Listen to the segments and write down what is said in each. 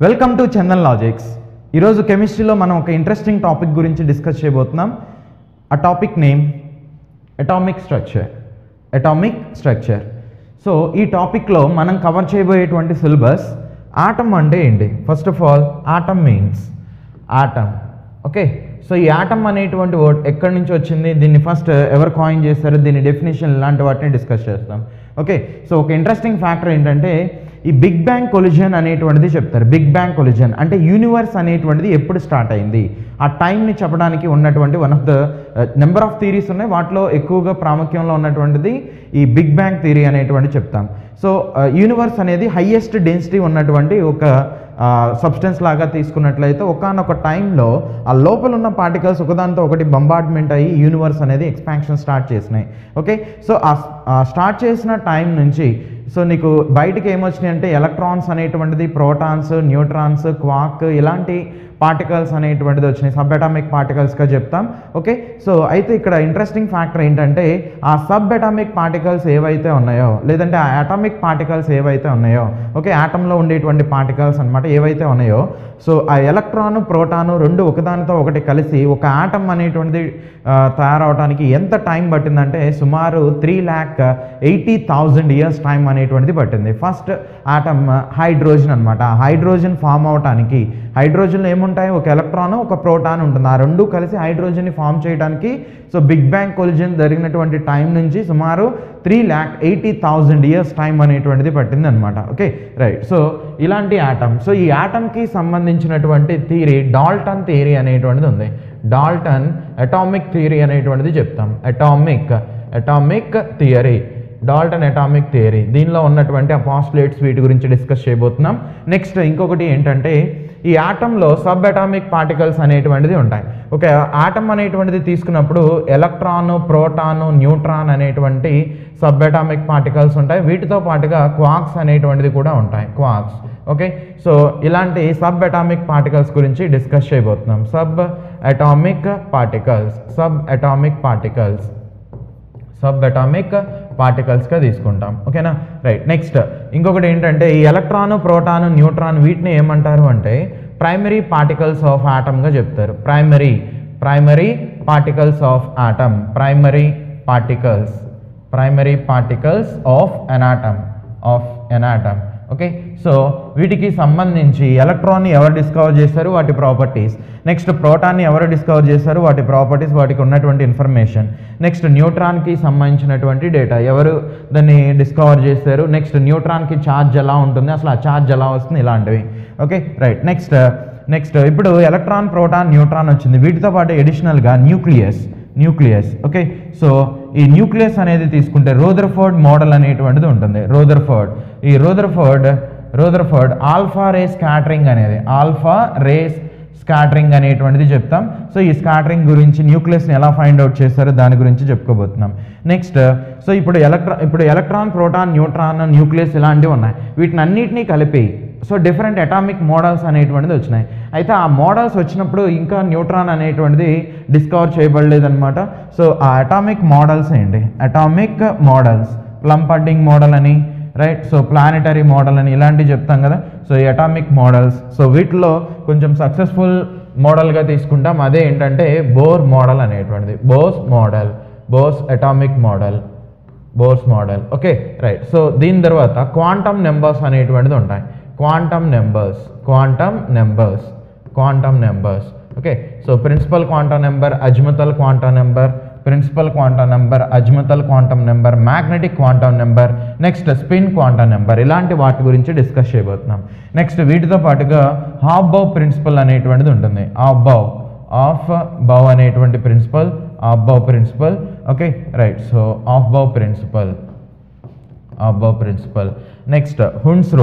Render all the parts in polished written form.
Welcome to Chandan logics. ఈరోజు కెమిస్ట్రీలో మనం ఒక ఇంట్రెస్టింగ్ టాపిక్ గురించి డిస్కస్ చేయబోతున్నాం. ఆ topic name atomic structure. So ఈ టాపిక్లో మనం కవర్ చేయబోయేటువంటి సిలబస్ ఆటమ్ అంటే ఏంటి. First of all atom means atom. Okay, so ఈ ఆటమ్ అనేటువంటి వర్డ్ ఎక్కడి నుంచి వచ్చింది, దీన్ని ఫస్ట్ ఎవరు కాయిన్ చేస్తారు, దీని డెఫినేషన్ ఇలాంటి వాటిని డిస్కస్ చేస్తాం. ఓకే, సో ఒక ఇంట్రెస్టింగ్ ఫ్యాక్టర్ ఏంటంటే ఈ బిగ్ బ్యాంగ్ కొలిజన్ అనేటువంటిది చెప్తారు. బిగ్ బ్యాంగ్ కొలిజన్ అంటే యూనివర్స్ అనేటువంటిది ఎప్పుడు స్టార్ట్ అయింది, ఆ టైంని చెప్పడానికి ఉన్నటువంటి one of the number of theories ఉన్నాయి. వాటిలో ఎక్కువగా ప్రాముఖ్యంలో ఉన్నటువంటిది ఈ బిగ్ బ్యాంగ్ థియరీ అనేటువంటి చెప్తాం. సో యూనివర్స్ అనేది హైయెస్ట్ డెన్సిటీ ఉన్నటువంటి ఒక సబ్స్టెన్స్ లాగా తీసుకున్నట్లయితే ఒకానొక టైంలో ఆ లోపల ఉన్న పార్టికల్స్ ఒకదానితో ఒకటి బంబార్డ్మెంట్ అయ్యి యూనివర్స్ అనేది ఎక్స్పాన్షన్ స్టార్ట్ చేసినాయి. ఓకే, సో ఆ స్టార్ట్ చేసిన టైం నుంచి సో నీకు బయటికి ఏమొచ్చినాయి అంటే ఎలక్ట్రాన్స్ అనేటువంటిది, ప్రోటాన్స్, న్యూట్రాన్స్, క్వార్క్ ఇలాంటి పార్టికల్స్ అనేటువంటిది వచ్చినాయి. సబ్ అటామిక్ పార్టికల్స్గా చెప్తాం. ఓకే, సో అయితే ఇక్కడ ఇంట్రెస్టింగ్ ఫ్యాక్టర్ ఏంటంటే ఆ సబ్ అటామిక్ పార్టికల్స్ ఏవైతే ఉన్నాయో లేదంటే ఆ అటామిక్ పార్టికల్స్ ఏవైతే ఉన్నాయో, ఓకే ఆటంలో ఉండేటువంటి పార్టికల్స్ అనమాట ఏవైతే ఉన్నాయో, సో ఆ ఎలక్ట్రాను ప్రోటాను రెండు ఒకదానితో ఒకటి కలిసి ఒక ఆటమ్ అనేటువంటిది తయారవడానికి ఎంత టైం పట్టిందంటే సుమారు 3,80,000 ఇయర్స్ టైం అనేటువంటిది పట్టింది. ఫస్ట్ ఆటమ్ హైడ్రోజన్ అనమాట. ఆ హైడ్రోజన్ ఫామ్ అవడానికి, హైడ్రోజన్లో ఏముంటాయి, ఒక ఎలక్ట్రాన్ ఒక ప్రోటాన్ ఉంటుంది, ఆ రెండు కలిసి హైడ్రోజన్ని ఫామ్ చేయడానికి సో బిగ్ బ్యాంగ్ కొలిజన్ జరిగినటువంటి టైం నుంచి సుమారు 3,80,000 ఇయర్స్ టైం అనేటువంటిది పట్టింది అనమాట. ఓకే రైట్, సో ఇలాంటి ఆటమ్. సో ఈ ఆటమ్కి సంబంధించినటువంటి థియరీ డాల్టన్ థియరీ అనేటువంటిది ఉంది. డాల్టన్ అటామిక్ థియరీ అనేటువంటిది చెప్తాం. Atomic theory, Dalton atomic theory. దీనిలో ఉన్నటువంటి ఆ పాస్టులేట్స్ వీటి గురించి డిస్కస్ చేయబోతున్నాం. నెక్స్ట్ ఇంకొకటి ఏంటంటే ఈ ఆటంలో సబ్ అటామిక్ పార్టికల్స్ అనేటువంటిది ఉంటాయి. ఓకే, ఆటమ్ అనేటువంటిది తీసుకున్నప్పుడు ఎలక్ట్రాను, ప్రోటాను, న్యూట్రాన్ అనేటువంటి సబ్ అటామిక్ పార్టికల్స్ ఉంటాయి. వీటితో పాటుగా క్వార్క్స్ అనేటువంటిది కూడా ఉంటాయి, క్వార్క్స్. ఓకే, సో ఇలాంటి సబ్ అటామిక్ పార్టికల్స్ గురించి డిస్కస్ చేయబోతున్నాం. సబ్ అటామిక్ పార్టికల్స్గా తీసుకుంటాం. ఓకేనా రైట్. నెక్స్ట్ ఇంకొకటి ఏంటంటే ఈ ఎలక్ట్రాను, ప్రోటాను, న్యూట్రాన్ వీటిని ఏమంటారు అంటే ప్రైమరీ పార్టికల్స్ ఆఫ్ ఆటమ్గా చెప్తారు. Primary particles of atom, primary particles of an atom. Okay, so వీటికి సంబంధించి ఎలక్ట్రాన్ని ఎవరు డిస్కవర్ చేశారు, వాటి ప్రాపర్టీస్. నెక్స్ట్ ప్రోటాన్ని ఎవరు డిస్కవర్ చేశారు, వాటి ప్రాపర్టీస్, వాటికి ఉన్నటువంటి ఇన్ఫర్మేషన్. నెక్స్ట్ న్యూట్రాన్కి సంబంధించినటువంటి డేటా, ఎవరు దాన్ని డిస్కవర్ చేశారు. నెక్స్ట్ న్యూట్రాన్కి ఛార్జ్ ఎలా ఉంటుంది, అసలు ఆ ఛార్జ్ ఎలా వస్తుంది, ఇలాంటివి. Okay right. నెక్స్ట్ ఇప్పుడు ఎలక్ట్రాన్, ప్రోటాన్, న్యూట్రాన్ వచ్చింది. వీటితో పాటు ఎడిషనల్గా న్యూక్లియస్. ఓకే, సో ఈ న్యూక్లియస్ అనేది తీసుకుంటే రూదర్ఫోర్డ్ మోడల్ అనేటువంటిది ఉంటుంది. రూదర్ఫోర్డ్ ఆల్ఫా రే స్కాటరింగ్ అనేటువంటిది చెప్తాం. సో ఈ స్కాటరింగ్ గురించి, న్యూక్లియస్ని ఎలా ఫైండ్ అవుట్ చేస్తారో దాని గురించి చెప్పుకోబోతున్నాం. నెక్స్ట్ సో ఇప్పుడు ఎలక్ట్రాన్, ప్రోటాన్, న్యూట్రాన్, న్యూక్లియస్ ఇలాంటివి ఉన్నాయి. వీటిని అన్నిటినీ కలిపి సో డిఫరెంట్ అటామిక్ మోడల్స్ అనేటువంటిది వచ్చినాయి. అయితే ఆ మోడల్స్ వచ్చినప్పుడు ఇంకా న్యూట్రాన్ అనేటువంటిది డిస్కవర్ చేయబడలేదన్నమాట. సో ఆ అటామిక్ మోడల్స్ ఏంటి, అటామిక్ మోడల్స్, ప్లంపర్డింగ్ మోడల్ అని, రైట్, సో ప్లానెటరీ మోడల్ అని ఇలాంటివి చెప్తాం కదా. సో ఈ అటామిక్ మోడల్స్, సో వీటిలో కొంచెం సక్సెస్ఫుల్ మోడల్గా తీసుకుంటాం. అదే ఏంటంటే బోర్ మోడల్ అనేటువంటిది, Bohr's atomic model. Okay right. So దీని తర్వాత క్వాంటమ్ నెంబర్స్ అనేటువంటిది ఉంటాయి. Quantum numbers. Okay, so principal quantum number, azimuthal quantum number, magnetic quantum number, next spin quantum number, ఇలాంటి వాటి గురించి డిస్కస్ చేయబోతున్నాం. నెక్స్ట్ వీటితో పాటుగా హాఫ్-బౌ ప్రిన్సిపల్ అనేటువంటిది ఉంటుంది. హాఫ్-బౌ అనేటువంటి principle. Okay right. So Aufbau principle. Next Hund's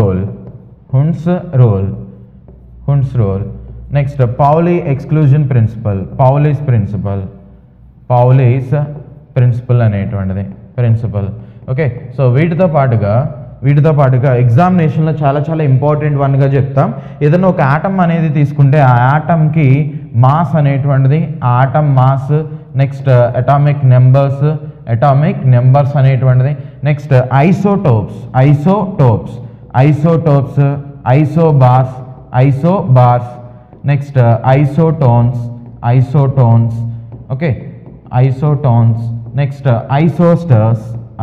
rule. Next Pauli exclusion Pauli's principle అనేటువంటిది ప్రిన్సిపల్. ఓకే, సో వీటితో పాటుగా ఎగ్జామినేషన్లో చాలా ఇంపార్టెంట్ వన్గా చెప్తాం. ఏదైనా ఒక ఆటమ్ అనేది తీసుకుంటే ఆ ఆటమ్కి మాస్ అనేటువంటిది, ఆ atom mass, next atomic numbers అనేటువంటిది, next isotopes, isobars, isobars, next isotones, okay, isotones, next isosters,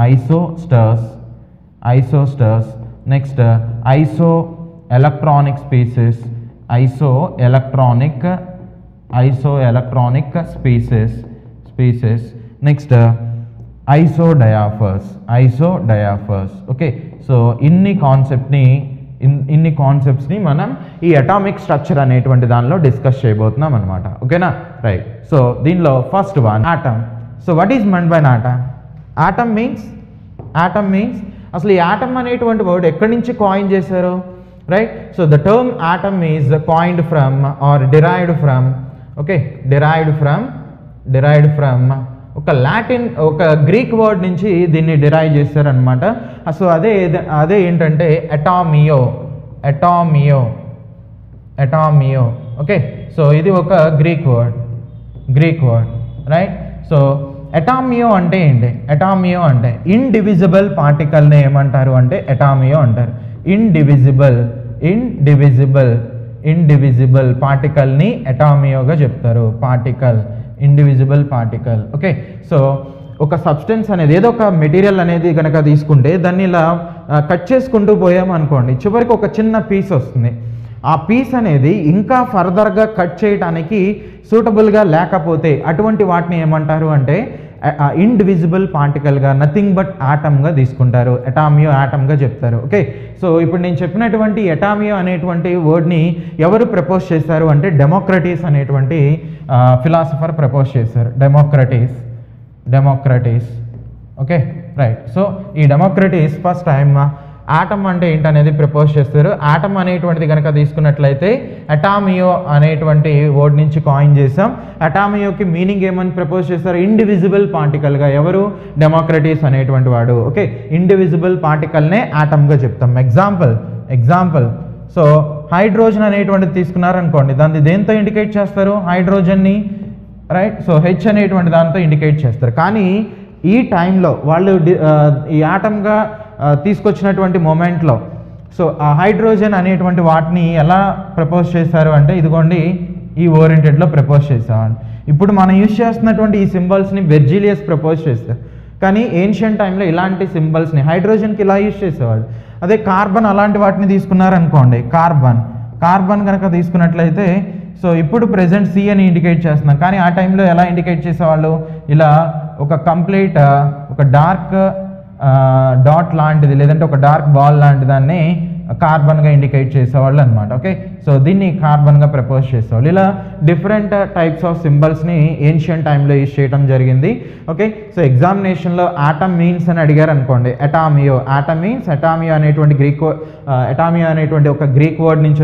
next isoelectronic species, isoelectronic species, next isodiaphers, okay. So ఇన్ని కాన్సెప్ట్స్ని మనం ఈ అటామిక్ స్ట్రక్చర్ అనేటువంటి దానిలో డిస్కస్ చేయబోతున్నాం అనమాట, ఓకేనా, రైట్. సో దీనిలో first one atom. So what is meant by atom? Atom means అసలు ఈ ఆటమ్ అనేటువంటి వర్డ్ ఎక్కడి నుంచి కాయిన్ చేశారు, right? So the term atom is coined from or derived from ఒక గ్రీక్ వర్డ్ నుంచి దీన్ని డిరైవ్ చేశారనమాట. సో అదే ఏంటంటే అటామియో, ఓకే. సో ఇది ఒక గ్రీక్ వర్డ్, రైట్? సో అటామియో అంటే ఏంటి? అటామియో అంటే ఇండివిజిబుల్ పార్టికల్ని ఏమంటారు అంటే అటామియో అంటారు. ఇండివిజిబుల్ పార్టికల్ని అటామియోగా చెప్తారు. Indivisible particle, okay. సో ఒక సబ్స్టెన్స్ అనేది ఏదో ఒక మెటీరియల్ అనేది కనుక తీసుకుంటే దాన్ని ఇలా కట్ చేసుకుంటూ పోయామనుకోండి, చివరికి ఒక చిన్న పీస్ వస్తుంది. ఆ పీస్ అనేది ఇంకా ఫర్దర్గా కట్ చేయడానికి సూటబుల్గా లేకపోతే అటువంటి వాటిని ఏమంటారు అంటే ఇండివిజిబుల్ పార్టికల్గా, నథింగ్ బట్ ఆటమ్గా తీసుకుంటారు. అటామియో ఆటమ్గా చెప్తారు, ఓకే. సో ఇప్పుడు నేను చెప్పినటువంటి అటామియో అనేటువంటి వర్డ్ని ఎవరు ప్రపోజ్ చేశారు అంటే డెమోక్రటీస్ అనేటువంటి ఫిలాసఫర్ ప్రపోజ్ చేశారు. డెమోక్రటీస్, ఓకే, రైట్. సో ఈ డెమోక్రటీస్ ఫస్ట్ టైం ఆటమ్ అంటే ఏంటనేది ప్రపోజ్ చేస్తారు. ఆటమ్ అనేటువంటిది కనుక తీసుకున్నట్లయితే అటామియో అనేటువంటి వర్డ్ నుంచి కాయిన్ చేసాం. అటామియోకి మీనింగ్ ఏమని ప్రపోజ్ చేస్తారు? ఇండివిజిబుల్ పార్టికల్గా. ఎవరు? డెమోక్రటీస్ అనేటువంటి వాడు, ఓకే. ఇండివిజిబుల్ పార్టికల్నే ఆటమ్గా చెప్తాం. ఎగ్జాంపుల్ సో హైడ్రోజన్ అనేటువంటిది తీసుకున్నారనుకోండి, దాన్ని దేంతో ఇండికేట్ చేస్తారు? హైడ్రోజన్ని, రైట్? సో హెచ్ అనేటువంటి దాంతో ఇండికేట్ చేస్తారు. కానీ ఈ టైంలో వాళ్ళు ఈ ఆటమ్గా తీసుకొచ్చినటువంటి మూమెంట్లో సో ఆ హైడ్రోజన్ అనేటువంటి వాటిని ఎలా ప్రపోజ్ చేశారు అంటే ఇదిగోండి ఈ ఓరియంటెడ్లో ప్రపోజ్ చేసేవాడు. ఇప్పుడు మనం యూజ్ చేస్తున్నటువంటి ఈ సింబల్స్ని వెర్జిలియస్ ప్రపోజ్ చేస్తారు. కానీ ఏన్షియంట్ టైంలో ఇలాంటి సింబల్స్ని హైడ్రోజన్కి ఇలా యూజ్ చేసేవాడు. అదే కార్బన్ అలాంటి వాటిని తీసుకున్నారనుకోండి, కార్బన్ కనుక తీసుకున్నట్లయితే సో ఇప్పుడు ప్రెజెంట్ సి అని ఇండికేట్ చేస్తున్నాం. కానీ ఆ టైంలో ఎలా ఇండికేట్ చేసేవాళ్ళు? ఇలా ఒక కంప్లీట్ ఒక డార్క్ డాట్ లాంటిది లేదంటే ఒక డార్క్ బాల్ లాంటి దాన్ని కార్బన్గా ఇండికేట్ చేసేవాళ్ళు అనమాట, ఓకే. సో దీన్ని కార్బన్గా ప్రపోజ్ చేసేవాళ్ళు. ఇలా డిఫరెంట్ టైప్స్ ఆఫ్ సింబల్స్ని ఏన్షియంట్ టైంలో యూజ్ చేయడం జరిగింది, ఓకే. సో ఎగ్జామినేషన్లో ఆటమ్ మీన్స్ అని అడిగారు అనుకోండి, అటామియో అనేటువంటి అటామియో అనేటువంటి ఒక గ్రీక్ వర్డ్ నుంచి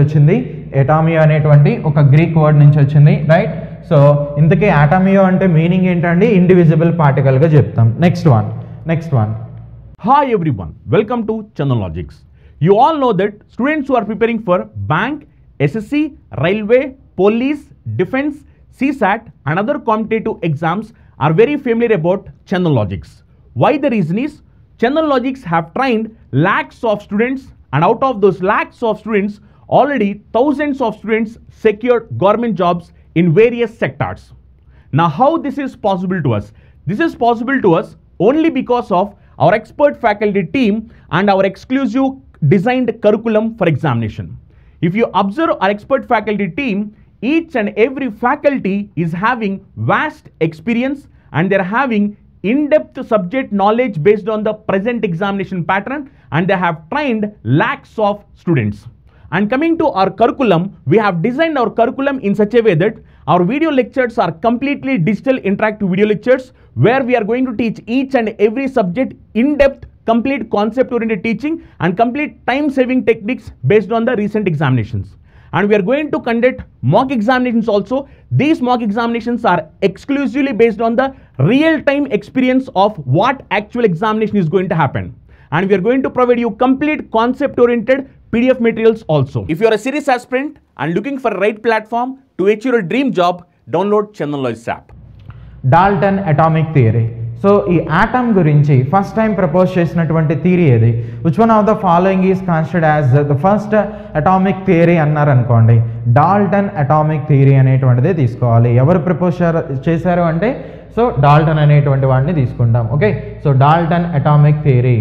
వచ్చింది, రైట్? సో ఇంతకీ అటామియో అంటే మీనింగ్ ఏంటండి? ఇండివిజిబుల్ పార్టికల్గా చెప్తాం. Next one. Hi everyone, welcome to Chandanlogics. You all know that students who are preparing for bank, SSC, railway, police, defense, CSAT and other competitive exams are very familiar about Chandanlogics. Why the reason is, Chandanlogics have trained lakhs of students, and out of those lakhs of students, already thousands of students secured government jobs in various sectors. Now how this is possible to us? This is possible to us only because of our expert faculty team and our exclusive designed curriculum for examination. If you observe our expert faculty team, each and every faculty is having vast experience and they are having in-depth subject knowledge based on the present examination pattern, and they have trained lakhs of students. And coming to our curriculum, we have designed our curriculum in such a way that our video lectures are completely digital interactive video lectures where we are going to teach each and every subject in depth, complete concept oriented teaching and complete time saving techniques based on the recent examinations. And we are going to conduct mock examinations also. These mock examinations are exclusively based on the real time experience of what actual examination is going to happen. And we are going to provide you complete concept oriented PDF materials also. If you are a serious aspirant and looking for a right platform to achieve your dream job, download Chandanlogics app. Dalton atomic theory. So ఈ atom గురించి first time propose చేసినటువంటి theory ఏది? Which one of the following is considered as the first atomic theory అన్నారనుకోండి, Dalton atomic theory అనేటువంటిదే తీసుకోవాలి. ఎవరు propose చేశారు అంటే సో డాల్టన్ అనేటువంటి వాడిని తీసుకుంటాం. Okay, so Dalton atomic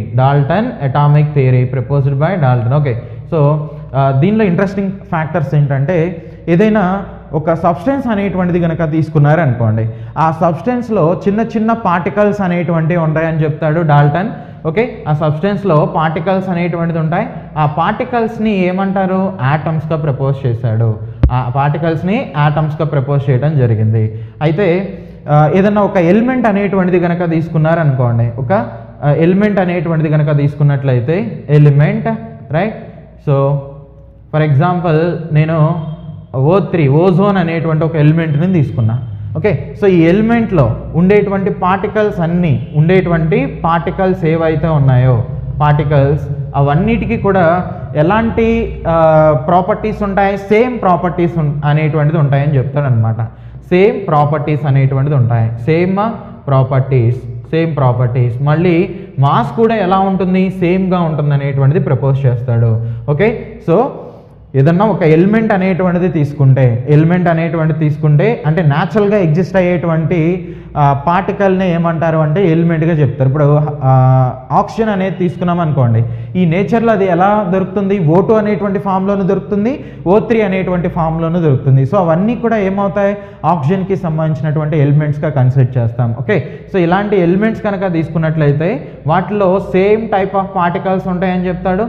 theory proposed by Dalton. Okay, so దీనిలో ఇంట్రెస్టింగ్ ఫ్యాక్టర్స్ ఏంటంటే ఏదైనా ఒక సబ్స్టెన్స్ అనేటువంటిది కనుక తీసుకున్నారనుకోండి, ఆ సబ్స్టెన్స్లో చిన్న చిన్న పార్టికల్స్ అనేటువంటివి ఉంటాయని చెప్తాడు డాల్టన్. ఓకే, ఆ సబ్స్టెన్స్లో పార్టికల్స్ అనేటువంటిది ఉంటాయి. ఆ పార్టికల్స్ని ఏమంటారు? యాటమ్స్గా ప్రపోజ్ చేశాడు. ఆ పార్టికల్స్ని యాటమ్స్గా ప్రపోజ్ చేయడం జరిగింది. అయితే ఏదన్నా ఒక ఎలిమెంట్ అనేటువంటిది కనుక తీసుకున్నారనుకోండి, ఒక ఎలిమెంట్ అనేటువంటిది కనుక తీసుకున్నట్లయితే element, right? So for example నేను O3 ఓజోన్ అనేటువంటి ఒక ఎలిమెంట్ని తీసుకున్నా. ఓకే, సో ఈ ఎలిమెంట్లో ఉండేటువంటి పార్టికల్స్ ఏవైతే ఉన్నాయో పార్టికల్స్ అవన్నిటికీ కూడా ఎలాంటి ప్రాపర్టీస్ ఉంటాయి? సేమ్ ప్రాపర్టీస్ అనేటువంటిది ఉంటాయని చెప్తాడనమాట. సేమ్ ప్రాపర్టీస్ అనేటువంటిది ఉంటాయి. సేమ్ ప్రాపర్టీస్ మళ్ళీ మాస్ కూడా ఎలా ఉంటుంది? సేమ్గా ఉంటుంది అనేటువంటిది ప్రపోజ్ చేస్తాడు. ఓకే, సో ఏదన్నా ఒక ఎలిమెంట్ అనేటువంటిది తీసుకుంటే అంటే న్యాచురల్గా ఎగ్జిస్ట్ అయ్యేటువంటి పార్టికల్ని ఏమంటారు అంటే ఎలిమెంట్గా చెప్తారు. ఇప్పుడు ఆక్సిజన్ అనేది తీసుకున్నాం అనుకోండి, ఈ నేచర్లో అది ఎలా దొరుకుతుంది? O2 అనేటువంటి ఫామ్లోనూ దొరుకుతుంది, O3 అనేటువంటి ఫామ్లోనూ దొరుకుతుంది. సో అవన్నీ కూడా ఏమవుతాయి? ఆక్సిజన్కి సంబంధించినటువంటి ఎలిమెంట్స్గా కన్సిడర్ చేస్తాం. ఓకే, సో ఇలాంటి ఎలిమెంట్స్ కనుక తీసుకున్నట్లయితే వాటిలో సేమ్ టైప్ ఆఫ్ పార్టికల్స్ ఉంటాయని చెప్తాడు,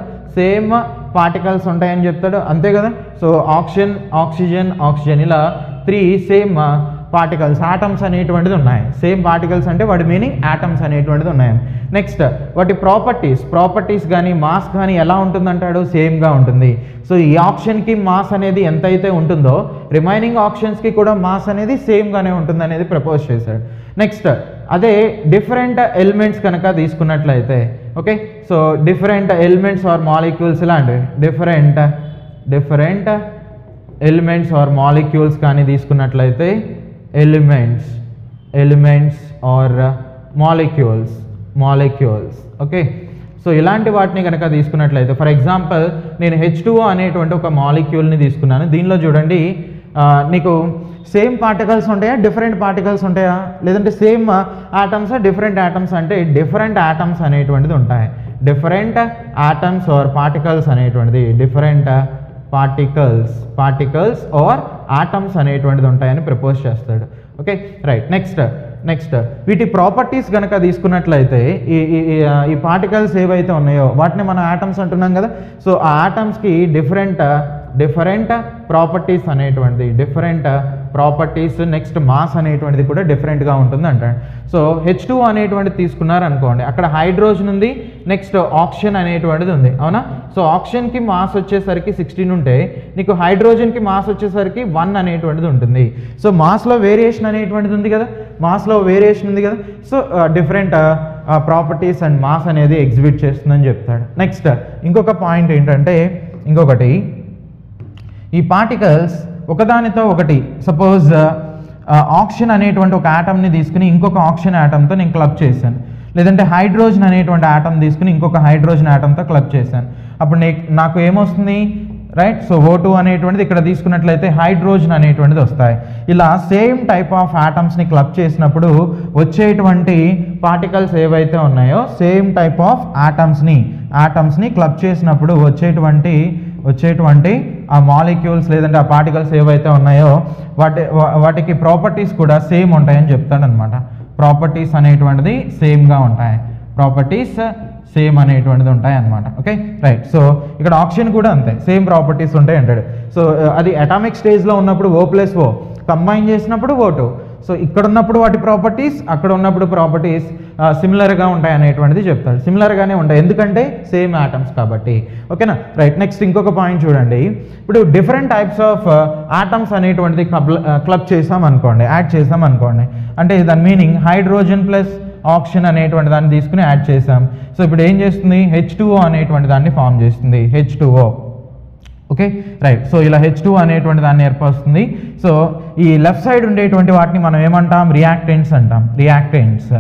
అంతే కదా. సో ఆక్సిజన్ ఇలా 3 సేమ్ పార్టికల్స్ ఆటమ్స్ అనేటువంటిది ఉన్నాయి. సేమ్ పార్టికల్స్ అంటే వాటి మీనింగ్ ఆటమ్స్ అనేటువంటిది ఉన్నాయి. నెక్స్ట్ వాటి ప్రాపర్టీస్ కానీ మాస్ కానీ ఎలా ఉంటుందంటాడు? సేమ్గా ఉంటుంది. సో ఈ ఆక్సిజన్కి మాస్ అనేది ఎంతైతే ఉంటుందో రిమైనింగ్ ఆక్సిజన్స్కి కూడా మాస్ అనేది సేమ్గానే ఉంటుంది అనేది ప్రపోజ్ చేశాడు. నెక్స్ట్ అదే డిఫరెంట్ ఎలిమెంట్స్ కనుక తీసుకున్నట్లయితే, okay, so different elements or molecules ఇలాంటివి డిఫరెంట్ ఎలిమెంట్స్ ఆర్ మాలిక్యూల్స్ కానీ తీసుకున్నట్లయితే elements or molecules okay, so ఇలాంటి వాటిని కనుక తీసుకున్నట్లయితే ఫర్ ఎగ్జాంపుల్ నేను H2O అనేటువంటి ఒక మాలిక్యూల్ని తీసుకున్నాను. దీనిలో చూడండి నీకు సేమ్ పార్టికల్స్ ఉంటాయా, డిఫరెంట్ పార్టికల్స్ ఉంటాయా, లేదంటే సేమ్ ఆటమ్సా, డిఫరెంట్ ఆటమ్స్ అంటే డిఫరెంట్ ఆటమ్స్ అనేటువంటిది ఉంటాయి. డిఫరెంట్ ఆటమ్స్ ఆర్ పార్టికల్స్ అనేటువంటిది డిఫరెంట్ పార్టికల్స్ ఆర్ ఆటమ్స్ అనేటువంటిది ఉంటాయని ప్రపోజ్ చేస్తాడు. Okay, right. నెక్స్ట్ వీటి ప్రాపర్టీస్ కనుక తీసుకున్నట్లయితే ఈ పార్టికల్స్ ఏవైతే ఉన్నాయో వాటిని మనం ఆటమ్స్ అంటున్నాం కదా. సో ఆ ఆటమ్స్కి డిఫరెంట్ ప్రాపర్టీస్ అనేటువంటిది నెక్స్ట్ మాస్ అనేటువంటిది కూడా డిఫరెంట్గా ఉంటుంది అంటాడు. సో H2O అనేటువంటిది తీసుకున్నారనుకోండి, అక్కడ హైడ్రోజన్ ఉంది, నెక్స్ట్ ఆక్సిజన్ అనేటువంటిది ఉంది, అవునా. సో ఆక్సిజన్కి మాస్ వచ్చేసరికి 16 ఉంటే నీకు హైడ్రోజన్కి మాస్ వచ్చేసరికి 1 అనేటువంటిది ఉంటుంది. సో మాస్లో వేరియేషన్ అనేటువంటిది ఉంది కదా, so different properties and mass అనేది ఎగ్జిబిట్ చేస్తుందని చెప్తాడు. నెక్స్ట్ ఇంకొక పాయింట్ ఏంటంటే ఈ పార్టికల్స్ ఒకదానితో ఒకటి సపోజ్ ఆక్సిజన్ అనేటువంటి ఒక ఆటమ్ని తీసుకుని ఇంకొక ఆక్సిజన్ ఆటమ్తో నేను క్లబ్ చేశాను, లేదంటే హైడ్రోజన్ అనేటువంటి ఆటమ్ తీసుకుని ఇంకొక హైడ్రోజన్ ఆటమ్తో క్లబ్ చేశాను. అప్పుడు నాకు ఏమొస్తుంది, రైట్. సో O2 అనేటువంటిది ఇక్కడ తీసుకున్నట్లయితే హైడ్రోజన్ అనేటువంటిది వస్తాయి. ఇలా సేమ్ టైప్ ఆఫ్ ఆటమ్స్ని క్లబ్ చేసినప్పుడు వచ్చేటువంటి పార్టికల్స్ ఏవైతే ఉన్నాయో సేమ్ టైప్ ఆఫ్ ఆటమ్స్ని క్లబ్ చేసినప్పుడు వచ్చేటువంటి ఆ మాలిక్యూల్స్ లేదంటే ఆ పార్టికల్స్ ఏవైతే ఉన్నాయో వాటికి ప్రాపర్టీస్ కూడా సేమ్ ఉంటాయని చెప్తాడనమాట. ప్రాపర్టీస్ అనేటువంటిది సేమ్గా ఉంటాయి, సేమ్ అనేటువంటిది ఉంటాయి అన్నమాట. Okay, right. సో ఇక్కడ ఆక్సిజన్ కూడా అంతే, సేమ్ ప్రాపర్టీస్ ఉంటాయి అంటాడు. సో అది అటామిక్ స్టేజ్లో ఉన్నప్పుడు O+O కంబైన్ చేసినప్పుడు O2. సో ఇక్కడ ఉన్నప్పుడు వాటి ప్రాపర్టీస్, అక్కడ ఉన్నప్పుడు ప్రాపర్టీస్ సిమిలర్గా ఉంటాయి అనేటువంటిది చెప్తాడు. సిమిలర్గానే ఉంటాయి ఎందుకంటే సేమ్ ఆటమ్స్ కాబట్టి. ఓకేనా, రైట్. నెక్స్ట్ ఇంకొక పాయింట్ చూడండి. ఇప్పుడు డిఫరెంట్ టైప్స్ ఆఫ్ ఆటమ్స్ అనేటువంటిది క్లబ్ చేసామనుకోండి, యాడ్ చేసామనుకోండి, అంటే దాని మీనింగ్ హైడ్రోజన్ ప్లస్ ఆక్సిజన్ అనేటువంటి దాన్ని తీసుకుని యాడ్ చేసాం. సో ఇప్పుడు ఏం చేస్తుంది, H2O అనేటువంటి దాన్ని ఫామ్ చేస్తుంది, H2O. Okay, right. సో ఇలా H2O అనేటువంటి దాన్ని ఏర్పరుస్తుంది. సో ఈ లెఫ్ట్ సైడ్ ఉండేటువంటి వాటిని మనం ఏమంటాం, రియాక్టెంట్స్ అంటాం.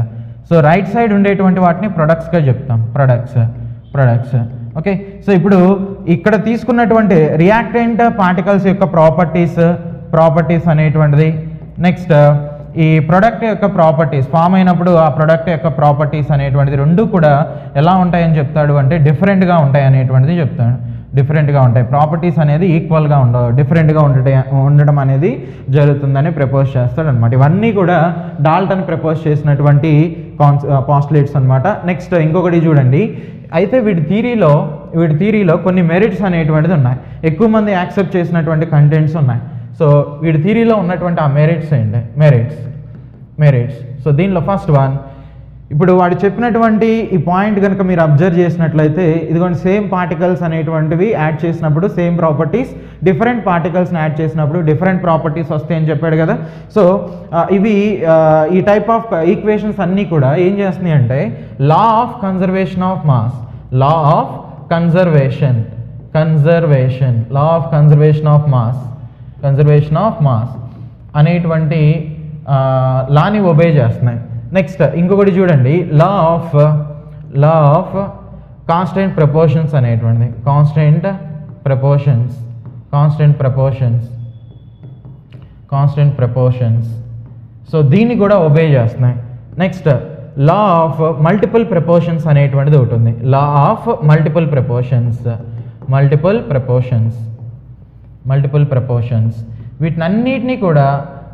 సో రైట్ సైడ్ ఉండేటువంటి వాటిని ప్రొడక్ట్స్గా చెప్తాం, ప్రొడక్ట్స్. ఓకే, సో ఇప్పుడు ఇక్కడ తీసుకున్నటువంటి రియాక్టెంట్ పార్టికల్స్ యొక్క ప్రాపర్టీస్ అనేటువంటిది, నెక్స్ట్ ఈ ప్రొడక్ట్ యొక్క ప్రాపర్టీస్ ఫామ్ అయినప్పుడు ఆ ప్రొడక్ట్ యొక్క ప్రాపర్టీస్ అనేటువంటిది రెండు కూడా ఎలా ఉంటాయని చెప్తాడు అంటే డిఫరెంట్గా ఉంటాయి అనేటువంటిది చెప్తాడు. డిఫరెంట్గా ఉంటాయి, ప్రాపర్టీస్ అనేది ఈక్వల్గా ఉండవు, డిఫరెంట్గా ఉండడం అనేది జరుగుతుందని ప్రపోజ్ చేస్తాడు అనమాట. ఇవన్నీ కూడా డాల్టన్ ప్రపోజ్ చేసినటువంటి పాస్టులేట్స్ అనమాట. నెక్స్ట్ ఇంకొకటి చూడండి, అయితే వీటి థీరీలో కొన్ని మెరిట్స్ అనేటువంటిది ఉన్నాయి, ఎక్కువ మంది యాక్సెప్ట్ చేసినటువంటి కంటెంట్స్ ఉన్నాయి. సో వీడి థీరీలో ఉన్నటువంటి ఆ మెరిట్స్ ఏంటి, మెరిట్స్. సో దీనిలో ఫస్ట్ వన్, ఇప్పుడు వాడు చెప్పినటువంటి ఈ పాయింట్ కనుక మీరు అబ్జర్వ్ చేసినట్లయితే, ఇదిగోండి సేమ్ పార్టికల్స్ అనేటువంటివి యాడ్ చేసినప్పుడు సేమ్ ప్రాపర్టీస్, డిఫరెంట్ పార్టికల్స్ని యాడ్ చేసినప్పుడు డిఫరెంట్ ప్రాపర్టీస్ వస్తాయని చెప్పాడు కదా. సో ఇవి ఈ టైప్ ఆఫ్ ఈక్వేషన్స్ అన్నీ కూడా ఏం చేస్తున్నాయి అంటే law of conservation of mass, law of conservation of mass అనేటువంటి లాని ఒబే చేస్తున్నాయి. నెక్స్ట్ ఇంకొకటి చూడండి, లా ఆఫ్ కాన్స్టెంట్ ప్రపోర్షన్స్ అనేటువంటిది, కాన్స్టెంట్ ప్రపోర్షన్స్. సో దీన్ని కూడా ఒబే చేస్తున్నాయి. Next law of multiple proportions అనేటువంటిది ఒకటి ఉంది, లా ఆఫ్ మల్టిపుల్ ప్రపోర్షన్స్. వీటినన్నిటినీ కూడా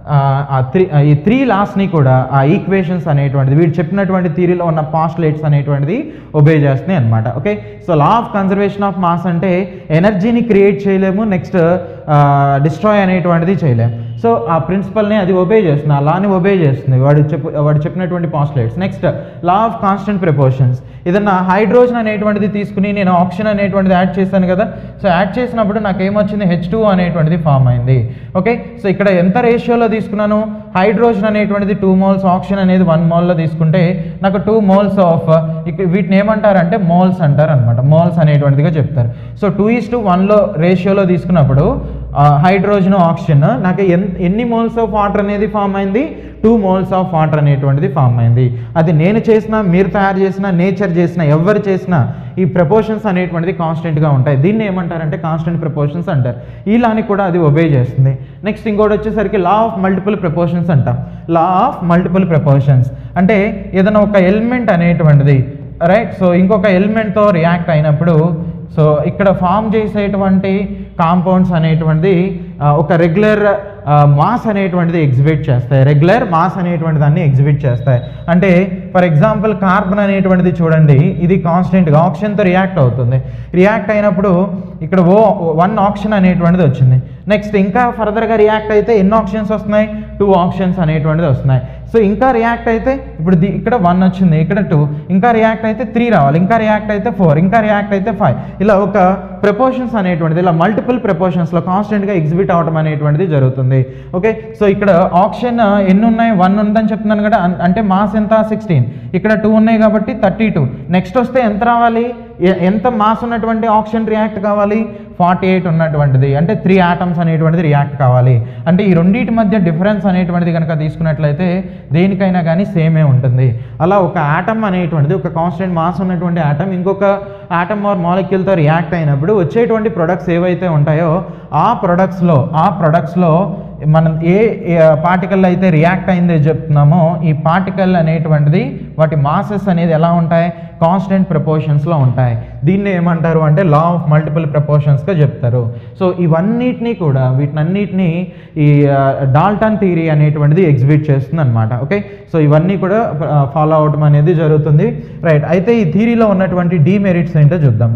ఈ త్రీ లాస్ని కూడా ఆ ఈక్వేషన్స్ అనేటువంటిది వీడు చెప్పినటువంటి థియరీలో ఉన్న పాస్టులేట్స్ అనేటువంటిది ఒబే చేస్తున్నాయి అనమాట. Okay, so law of conservation of mass అంటే ఎనర్జీని క్రియేట్ చేయలేము, నెక్స్ట్ డిస్ట్రాయ్ అనేటువంటిది చేయలేము. సో ఆ ప్రిన్సిపల్ని అది ఒబే చేస్తుంది, ఆ లాని ఒబే చేస్తుంది వాడు చెప్పినటువంటి postulates. Next law of constant proportions, ఏదన్నా హైడ్రోజన్ అనేటువంటిది తీసుకుని నేను ఆక్సిజన్ అనేటువంటిది యాడ్ చేశాను కదా. సో యాడ్ చేసినప్పుడు నాకు ఏమొచ్చింది, H2O అనేటువంటిది ఫామ్ అయింది. ఓకే, సో ఇక్కడ ఎంత రేషియోలో తీసుకున్నాను, హైడ్రోజన్ అనేటువంటిది 2 moles, ఆక్సిజన్ అనేది 1 mole తీసుకుంటే నాకు 2 moles ఆఫ్, వీటిని ఏమంటారంటే మోల్స్ అంటారు అనమాట, మోల్స్ అనేటువంటిదిగా చెప్తారు. సో 2:1 రేషియోలో తీసుకున్నప్పుడు హైడ్రోజన్ ఆక్సిజన్ నాకు ఎన్ని మోల్స్ ఆఫ్ వాటర్ అనేది ఫామ్ అయింది, 2 moles ఆఫ్ వాటర్ అనేటువంటిది ఫామ్ అయింది. అది నేను చేసిన, మీరు తయారు చేసిన, నేచర్ చేసిన, ఎవరు చేసినా ఈ ప్రపోర్షన్స్ అనేటువంటిది కాన్స్టెంట్గా ఉంటాయి. దీన్ని ఏమంటారంటే కాన్స్టెంట్ ప్రపోర్షన్స్ అంటారు. ఈ లాని కూడా అది ఒబే చేస్తుంది. నెక్స్ట్ ఇంకోటి వచ్చేసరికి లా ఆఫ్ మల్టిపుల్ ప్రపోర్షన్స్ అంటాం. లా ఆఫ్ మల్టిపుల్ ప్రపోర్షన్స్ అంటే ఏదైనా ఒక ఎలిమెంట్ అనేటువంటిది రైట్, సో ఇంకొక ఎలిమెంట్తో రియాక్ట్ అయినప్పుడు సో ఇక్కడ ఫామ్ చేసేటువంటి కాంపౌండ్స్ అనేటువంటిది ఒక రెగ్యులర్ మాస్ అనేటువంటిది ఎగ్జిబిట్ చేస్తాయి, రెగ్యులర్ మాస్ అనేటువంటి దాన్ని ఎగ్జిబిట్ చేస్తాయి. అంటే ఫర్ ఎగ్జాంపుల్ కార్బన్ అనేటువంటిది చూడండి, ఇది కాన్స్టెంట్గా ఆక్సిజన్తో రియాక్ట్ అవుతుంది. రియాక్ట్ అయినప్పుడు ఇక్కడ 1 ఆక్సిజన్ అనేటువంటిది వచ్చింది. నెక్స్ట్ ఇంకా ఫర్దర్గా రియాక్ట్ అయితే ఎన్ని ఆక్సిజన్స్ వస్తున్నాయి, 2 ఆక్సిజన్స్ అనేటువంటిది వస్తున్నాయి. సో ఇంకా రియాక్ట్ అయితే ఇప్పుడు ఇక్కడ 1 వచ్చింది, ఇక్కడ 2, ఇంకా రియాక్ట్ అయితే 3 రావాలి, ఇంకా రియాక్ట్ అయితే 4, ఇంకా రియాక్ట్ అయితే 5. ఇలా ఒక ప్రపోర్షన్స్ అనేటువంటిది ఇలా మల్టిపుల్ ప్రపోర్షన్స్లో కాన్స్టెంట్గా ఎగ్జిబిట్ అవడం అనేటువంటిది జరుగుతుంది. ఓకే, సో ఇక్కడ ఆక్సిజన్ ఎన్ని ఉన్నాయి, 1 ఉందని చెప్తున్నాను కదా, అంటే మాస్ ఎంత 16, ఇక్కడ 2 ఉన్నాయి కాబట్టి 32. నెక్స్ట్ వస్తే ఎంత రావాలి, ఎంత మాస్ ఉన్నటువంటి ఆక్సిజన్ రియాక్ట్ కావాలి, 48 ఉన్నటువంటిది, అంటే 3 ఆటమ్స్ అనేటువంటిది రియాక్ట్ కావాలి. అంటే ఈ రెండింటి మధ్య డిఫరెన్స్ అనేటువంటిది కనుక తీసుకున్నట్లయితే దేనికైనా కానీ సేమే ఉంటుంది. అలా ఒక ఆటమ్ అనేటువంటిది, ఒక కాన్స్టెంట్ మాస్ ఉన్నటువంటి ఆటమ్ ఇంకొక ఆటమ్ ఆర్ మాలిక్యూల్తో రియాక్ట్ అయినప్పుడు వచ్చేటువంటి ప్రొడక్ట్స్ ఏవైతే ఉంటాయో ఆ ప్రొడక్ట్స్లో మనం ఏ పార్టికల్ అయితే రియాక్ట్ అయిందో చెప్తున్నామో ఈ పార్టికల్ అనేటువంటిది వాటి మాసెస్ అనేది ఎలా ఉంటాయి, కాన్స్టెంట్ ప్రపోర్షన్స్లో ఉంటాయి. దీన్ని ఏమంటారు అంటే లా ఆఫ్ మల్టిపుల్ ప్రపోర్షన్స్గా చెప్తారు. సో ఇవన్నిటినీ కూడా వీటినన్నిటినీ ఈ డాల్టన్ థియరీ అనేటువంటిది ఎగ్జిబిట్ చేస్తుంది అనమాట. ఓకే, సో ఇవన్నీ కూడా ఫాలో అవడం అనేది జరుగుతుంది. రైట్, అయితే ఈ థియరీలో ఉన్నటువంటి డిమెరిట్స్ ఏంటో చూద్దాం.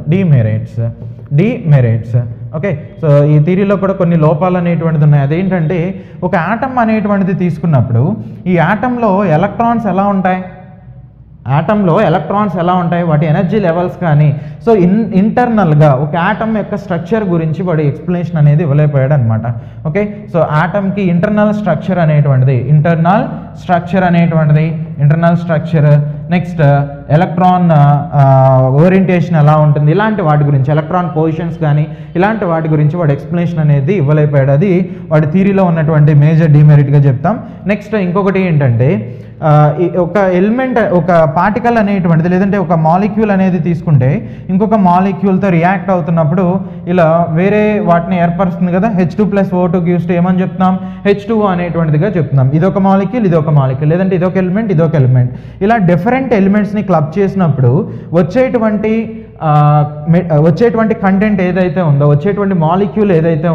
డిమెరిట్స్. ఓకే, సో ఈ థియరీలో కూడా కొన్ని లోపాలు అనేటువంటిది ఉన్నాయి. అదేంటంటే ఒక ఆటమ్ అనేటువంటిది తీసుకున్నప్పుడు ఈ ఆటంలో ఎలక్ట్రాన్స్ ఎలా ఉంటాయి, వాటి ఎనర్జీ లెవెల్స్ కానీ, సో ఇంటర్నల్గా ఒక ఆటమ్ యొక్క స్ట్రక్చర్ గురించి వాడు ఎక్స్ప్లెనేషన్ అనేది ఇవ్వలేకపోయాడు అనమాట. ఓకే, సో ఆటమ్కి internal structure next electron orientation ఎలా ఉంటుంది, ఇలాంటి వాటి గురించి, ఎలక్ట్రాన్ పొజిషన్స్ కానీ ఇలాంటి వాటి గురించి వాడు ఎక్స్ప్లెనేషన్ అనేది ఇవ్వలేకపోయాడు. అది వాడి థియరీలో ఉన్నటువంటి మేజర్ డిమెరిట్గా చెప్తాం. నెక్స్ట్ ఇంకొకటి ఏంటంటే ఒక ఎలిమెంట్ ఒక పార్టికల్ అనేటువంటిది లేదంటే ఒక మాలిక్యూల్ అనేది తీసుకుంటే ఇంకొక మాలిక్యూల్తో రియాక్ట్ అవుతున్నప్పుడు ఇలా వేరే వాటిని ఏర్పరుస్తుంది కదా, H2+O2 గివ్స్ టు ఏమని చెప్తున్నాం, H2O అనేటువంటిదిగా చెప్తున్నాం. ఇదొక మాలిక్యూల్ ఇదొక మాలిక్యూల్, లేదంటే ఇదొక ఎలిమెంట్ ఇదొక ఎలిమెంట్, ఇలా డిఫరెంట్ ఎలిమెంట్స్ని క్లబ్ చేసినప్పుడు వచ్చేటువంటి కంటెంట్ ఏదైతే ఉందో, వచ్చేటువంటి మాలిక్యూల్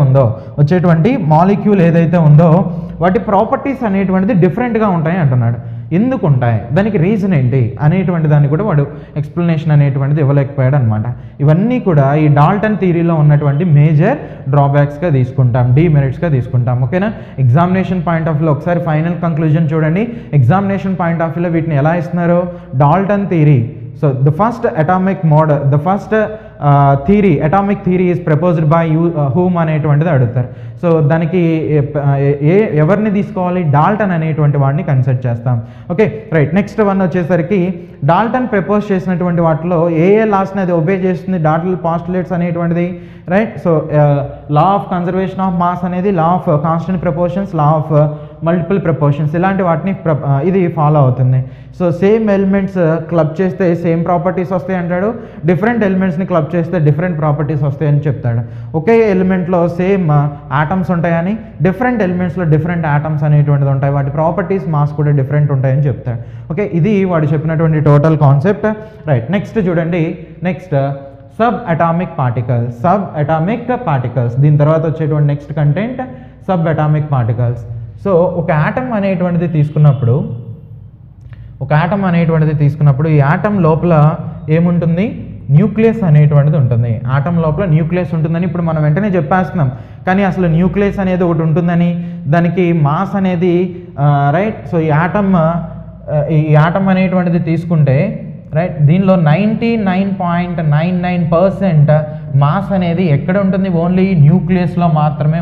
ఏదైతే ఉందో వాటి ప్రాపర్టీస్ అనేటువంటిది డిఫరెంట్గా ఉంటాయి అంటున్నాడు. ఎందుకు ఉంటాయి, దానికి రీజన్ ఏంటి అనేటువంటి దాన్ని కూడా వాడు ఎక్స్ప్లెనేషన్ అనేటువంటిది ఇవ్వలేకపోయాడు అనమాట. ఇవన్నీ కూడా ఈ డాల్టన్ థియరీలో ఉన్నటువంటి మేజర్ డ్రాబ్యాక్స్గా తీసుకుంటాం, డీమెరిట్స్గా తీసుకుంటాం. ఓకేనా. ఎగ్జామినేషన్ పాయింట్ ఆఫ్ వ్యూలో ఒకసారి ఫైనల్ కంక్లూజన్ చూడండి. ఎగ్జామినేషన్ పాయింట్ ఆఫ్ వ్యూలో వీటిని ఎలా ఇస్తున్నారు, Dalton theory. So the first atomic model, the first atomic theory is proposed by whom అనేటువంటిది అడుగుతారు. సో దానికి ఎవరిని తీసుకోవాలి, డాల్టన్ అనేటువంటి వాడిని కన్సిడర్ చేస్తాం. Okay right. నెక్స్ట్ వన్ వచ్చేసరికి డాల్టన్ ప్రపోజ్ చేసినటువంటి వాటిలో ఏ లాస్ని అది ఒబే చేస్తుంది, డాల్టన్ పాస్టులేట్స్ అనేటువంటిది, right. So law of conservation of mass అనేది, law of constant proportions, law of multiple proportions, ఇలాంటి వాటిని ఇది ఫాలో అవుతుంది. సో సేమ్ ఎలిమెంట్స్ క్లబ్ చేస్తే సేమ్ ప్రాపర్టీస్ వస్తాయి అంటాడు, డిఫరెంట్ ఎలిమెంట్స్ని క్లబ్ చేస్తే డిఫరెంట్ ప్రాపర్టీస్ వస్తాయని చెప్తాడు. ఒకే ఎలిమెంట్లో సేమ్ ఆటమ్స్ ఉంటాయని, డిఫరెంట్ ఎలిమెంట్స్లో డిఫరెంట్ ఆటమ్స్ అనేటువంటిది ఉంటాయి, వాటి ప్రాపర్టీస్ మాస్ కూడా డిఫరెంట్ ఉంటాయని చెప్తాడు. ఓకే, ఇది వాడు చెప్పినటువంటి టోటల్ కాన్సెప్ట్. రైట్. నెక్స్ట్ చూడండి, నెక్స్ట్ సబ్ అటామిక్ పార్టికల్స్. దీని తర్వాత వచ్చేటువంటి next content subatomic particles. So ఒక ఆటమ్ అనేటువంటిది తీసుకున్నప్పుడు ఈ ఆటమ్ లోపల ఏముంటుంది, న్యూక్లియస్ అనేటువంటిది ఉంటుంది. ఆటమ్ లోపల న్యూక్లియస్ ఉంటుందని ఇప్పుడు మనం వెంటనే చెప్పేస్తున్నాం, కానీ అసలు న్యూక్లియస్ అనేది ఒకటి ఉంటుందని, దానికి మాస్ అనేది రైట్. సో ఈ ఆటమ్ అనేటువంటిది తీసుకుంటే రైట్, దీనిలో 99.99% మాస్ అనేది ఎక్కడ ఉంటుంది, ఓన్లీ న్యూక్లియస్లో మాత్రమే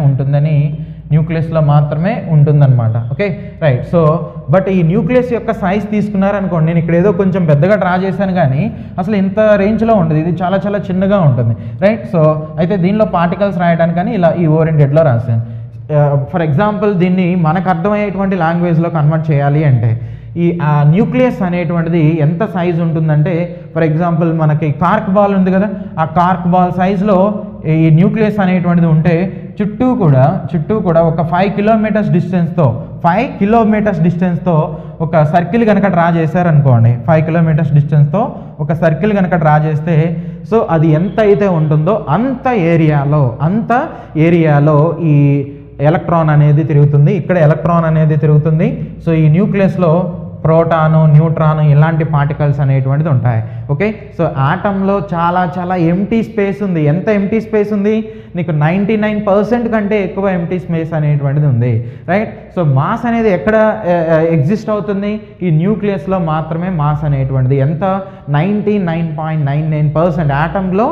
ఉంటుందన్నమాట. Okay right. సో బట్ ఈ న్యూక్లియస్ యొక్క సైజ్ తీసుకున్నారనుకోండి, నేను ఇక్కడ ఏదో కొంచెం పెద్దగా డ్రా చేశాను కానీ అసలు ఇంత రేంజ్లో ఉంటుంది, ఇది చాలా చాలా చిన్నగా ఉంటుంది, రైట్. సో అయితే దీనిలో పార్టికల్స్ రాయడానికి కానీ ఇలా ఈ ఓరియంటెడ్లో రాశాను. ఫర్ ఎగ్జాంపుల్ దీన్ని మనకు అర్థమయ్యేటువంటి లాంగ్వేజ్లో కన్వర్ట్ చేయాలి అంటే ఈ న్యూక్లియస్ అనేటువంటిది ఎంత సైజ్ ఉంటుందంటే, ఫర్ ఎగ్జాంపుల్ మనకి కార్క్ బాల్ ఉంది కదా, ఆ కార్క్ బాల్ సైజులో ఈ న్యూక్లియస్ అనేటువంటిది ఉంటే చుట్టూ కూడా ఒక 5 కిలోమీటర్స్ డిస్టెన్స్తో ఒక సర్కిల్ కనుక డ్రా చేశారనుకోండి, 5 కిలోమీటర్స్ డిస్టెన్స్తో ఒక సర్కిల్ కనుక డ్రా చేస్తే సో అది ఎంత అయితే ఉంటుందో అంత ఏరియాలో ఈ ఎలక్ట్రాన్ అనేది తిరుగుతుంది, ఇక్కడ ఎలక్ట్రాన్ అనేది తిరుగుతుంది. సో ఈ న్యూక్లియస్లో ప్రోటాను, న్యూట్రాను ఇలాంటి పార్టికల్స్ అనేటువంటిది ఉంటాయి. ఓకే, సో ఆటంలో చాలా చాలా ఎంటీ స్పేస్ ఉంది. ఎంత ఎంటీ స్పేస్ ఉంది, నీకు 99% కంటే ఎక్కువ ఎంటీ స్పేస్ అనేటువంటిది ఉంది, రైట్. సో మాస్ అనేది ఎక్కడ ఎగ్జిస్ట్ అవుతుంది, ఈ న్యూక్లియస్లో మాత్రమే మాస్ అనేటువంటిది. ఎంత, 99.99%. ఆటంలో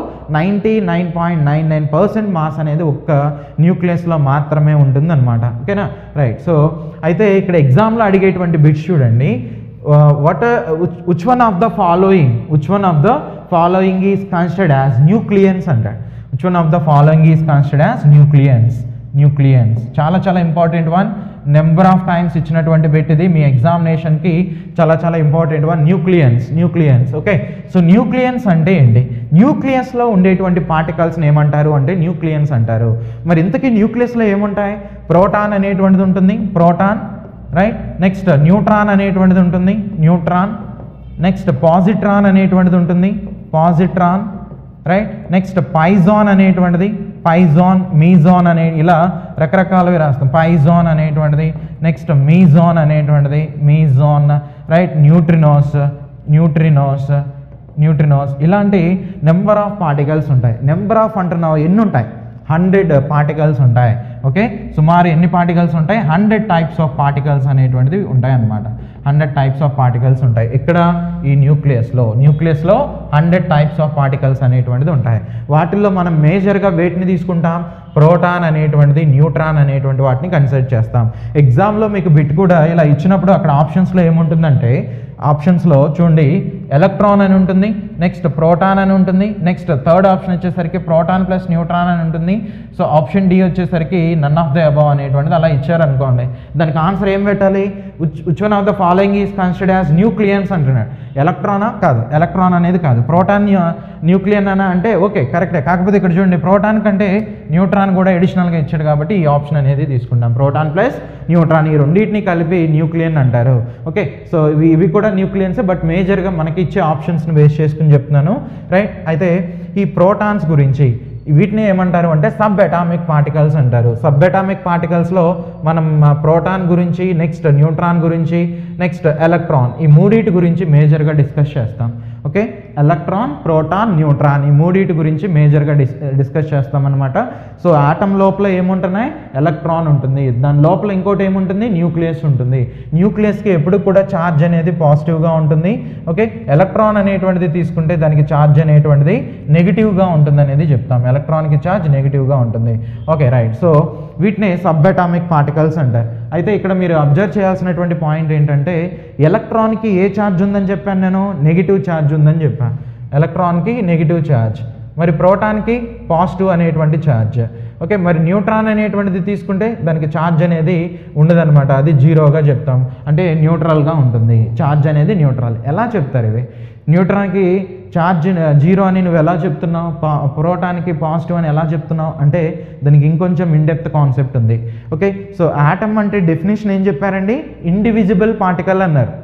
99.99% మాస్ అనేది ఒక్క న్యూక్లియస్లో మాత్రమే ఉంటుందన్నమాట. ఓకేనా, రైట్. సో అయితే ఇక్కడ ఎగ్జామ్లో అడిగేటువంటి బిట్స్ చూడండి. which one of the following is considered as nucleons అంటాడు. which one of the following is considered as nucleons. చాలా చాలా important one, number of times ఇచ్చినటువంటి బిట్ ఇది మీ ఎగ్జామినేషన్కి, చాలా చాలా important one. Nucleons. Okay, so nucleons అంటే ఏంటి, న్యూక్లియస్లో ఉండేటువంటి పార్టికల్స్ని ఏమంటారు అంటే న్యూక్లియన్స్ అంటారు. మరి ఇంతకీ న్యూక్లియస్లో ఏముంటాయి, ప్రోటాన్ అనేటువంటిది ఉంటుంది, ప్రోటాన్, రైట్. నెక్స్ట్ న్యూట్రాన్ అనేటువంటిది ఉంటుంది, న్యూట్రాన్. నెక్స్ట్ పాజిట్రాన్ అనేటువంటిది ఉంటుంది, పాజిట్రాన్, రైట్. నెక్స్ట్ పైజాన్ అనేటువంటిది, పైజాన్, మీజాన్ అనే ఇలా రకరకాలవి రాస్తాం. పైజాన్ అనేటువంటిది, నెక్స్ట్ మీజాన్ అనేటువంటిది, మీజాన్, రైట్. న్యూట్రినోస్ ఇలాంటి నెంబర్ ఆఫ్ పార్టికల్స్ ఉంటాయి. నెంబర్ ఆఫ్ అంటున్నావు, ఎన్ని ఉంటాయి, 100 పార్టికల్స్ ఉంటాయి. ఓకే, సుమారు ఎన్ని పార్టికల్స్ ఉంటాయి, 100 టైప్స్ ఆఫ్ పార్టికల్స్ అనేటువంటివి ఉంటాయి అన్నమాట. 100 టైప్స్ ఆఫ్ పార్టికల్స్ ఉంటాయి. ఇక్కడ ఈ న్యూక్లియస్లో 100 టైప్స్ ఆఫ్ పార్టికల్స్ అనేటువంటిది ఉంటాయి. వాటిల్లో మనం మేజర్గా వేటిని తీసుకుంటాం, ప్రోటాన్ అనేటువంటిది, న్యూట్రాన్ అనేటువంటి వాటిని కన్సిడర్ చేస్తాం. ఎగ్జామ్లో మీకు బిట్ కూడా ఇలా ఇచ్చినప్పుడు అక్కడ ఆప్షన్స్లో ఏముంటుందంటే ఆప్షన్స్లో చూడండి ఎలక్ట్రాన్ అని ఉంటుంది, నెక్స్ట్ ప్రోటాన్ అని ఉంటుంది, నెక్స్ట్ థర్డ్ ఆప్షన్ వచ్చేసరికి ప్రోటాన్ ప్లస్ న్యూట్రాన్ అని ఉంటుంది. సో ఆప్షన్ డి వచ్చేసరికి నన్ ఆఫ్ ద అబవ్ అనేటువంటిది అలా ఇచ్చారనుకోండి. దానికి ఆన్సర్ ఏం పెట్టాలి? Which one of the following is considered as nucleons అంటున్నాడు. ఎలక్ట్రానా? కాదు, ఎలక్ట్రాన్ అనేది కాదు. ప్రోటాన్ న్యూక్లియన్ అని అంటే ఓకే కరెక్టే, కాకపోతే ఇక్కడ చూడండి ప్రోటాన్ కంటే న్యూట్రాన్ కూడా ఎడిషనల్గా ఇచ్చాడు కాబట్టి ఈ ఆప్షన్ అనేది తీసుకుంటాం. ప్రోటాన్ ప్లస్ న్యూట్రాన్ ఈ రెండింటిని కలిపి న్యూక్లియన్ అంటారు. ఓకే, సో ఇవి కూడా న్యూక్లియన్స్, బట్ మేజర్గా మనకి ఇచ్చే ఆప్షన్స్ని బేస్ చేసుకుని చెప్తున్నాను, రైట్. అయితే ఈ ప్రోటాన్స్ గురించి వీటిని ఏమంటారు అంటే సబ్ అటామిక్ పార్టికల్స్ అంటారు. సబ్ అటామిక్ పార్టికల్స్లో మనం ప్రోటాన్ గురించి, నెక్స్ట్ న్యూట్రాన్ గురించి, నెక్స్ట్ ఎలక్ట్రాన్, ఈ మూడింటి గురించి మేజర్గా డిస్కస్ చేస్తాం. ఓకే, ఎలక్ట్రాన్, ప్రోటాన్, న్యూట్రాన్ ఈ మూడింటి గురించి మేజర్గా డిస్కస్ చేస్తామన్నమాట. సో ఆటమ్ లోపల ఏముంటున్నాయి? ఎలక్ట్రాన్ ఉంటుంది, దాని లోపల ఇంకోటి ఏముంటుంది? న్యూక్లియస్ ఉంటుంది. న్యూక్లియస్కి ఎప్పుడు కూడా ఛార్జ్ అనేది పాజిటివ్గా ఉంటుంది. ఓకే, ఎలక్ట్రాన్ అనేటువంటిది తీసుకుంటే దానికి ఛార్జ్ అనేటువంటిది నెగిటివ్గా ఉంటుంది అనేది చెప్తాం. ఎలక్ట్రాన్కి ఛార్జ్ నెగిటివ్గా ఉంటుంది. Okay, right. సో వీటిని సబ్ అటామిక్ పార్టికల్స్ అంటారు. అయితే ఇక్కడ మీరు అబ్జర్వ్ చేయాల్సినటువంటి పాయింట్ ఏంటంటే ఎలక్ట్రాన్కి ఏ ఛార్జ్ ఉందని చెప్పాను నేను? నెగిటివ్ ఛార్జ్ ఉందని చెప్పాను. ఎలక్ట్రాన్కి నెగిటివ్ ఛార్జ్, మరి ప్రోటాన్కి పాజిటివ్ అనేటువంటి ఛార్జ్. ఓకే, మరి న్యూట్రాన్ అనేటువంటిది తీసుకుంటే దానికి ఛార్జ్ అనేది ఉండదన్నమాట, అది జీరోగా చెప్తాం, అంటే న్యూట్రల్గా ఉంటుంది. ఛార్జ్ అనేది న్యూట్రల్. ఎలా చెప్తారు ఇవి? న్యూట్రాన్కి ఛార్జ్ జీరో అని నువ్వు ఎలా చెప్తున్నావు, ప్రోటాన్కి పాజిటివ్ అని ఎలా చెప్తున్నావు అంటే దానికి ఇంకొంచెం ఇన్డెప్త్ కాన్సెప్ట్ ఉంది. ఓకే, సో ఆటమ్ అంటే డెఫినేషన్ ఏం చెప్పారండి? ఇండివిజిబుల్ పార్టికల్ అన్నారు.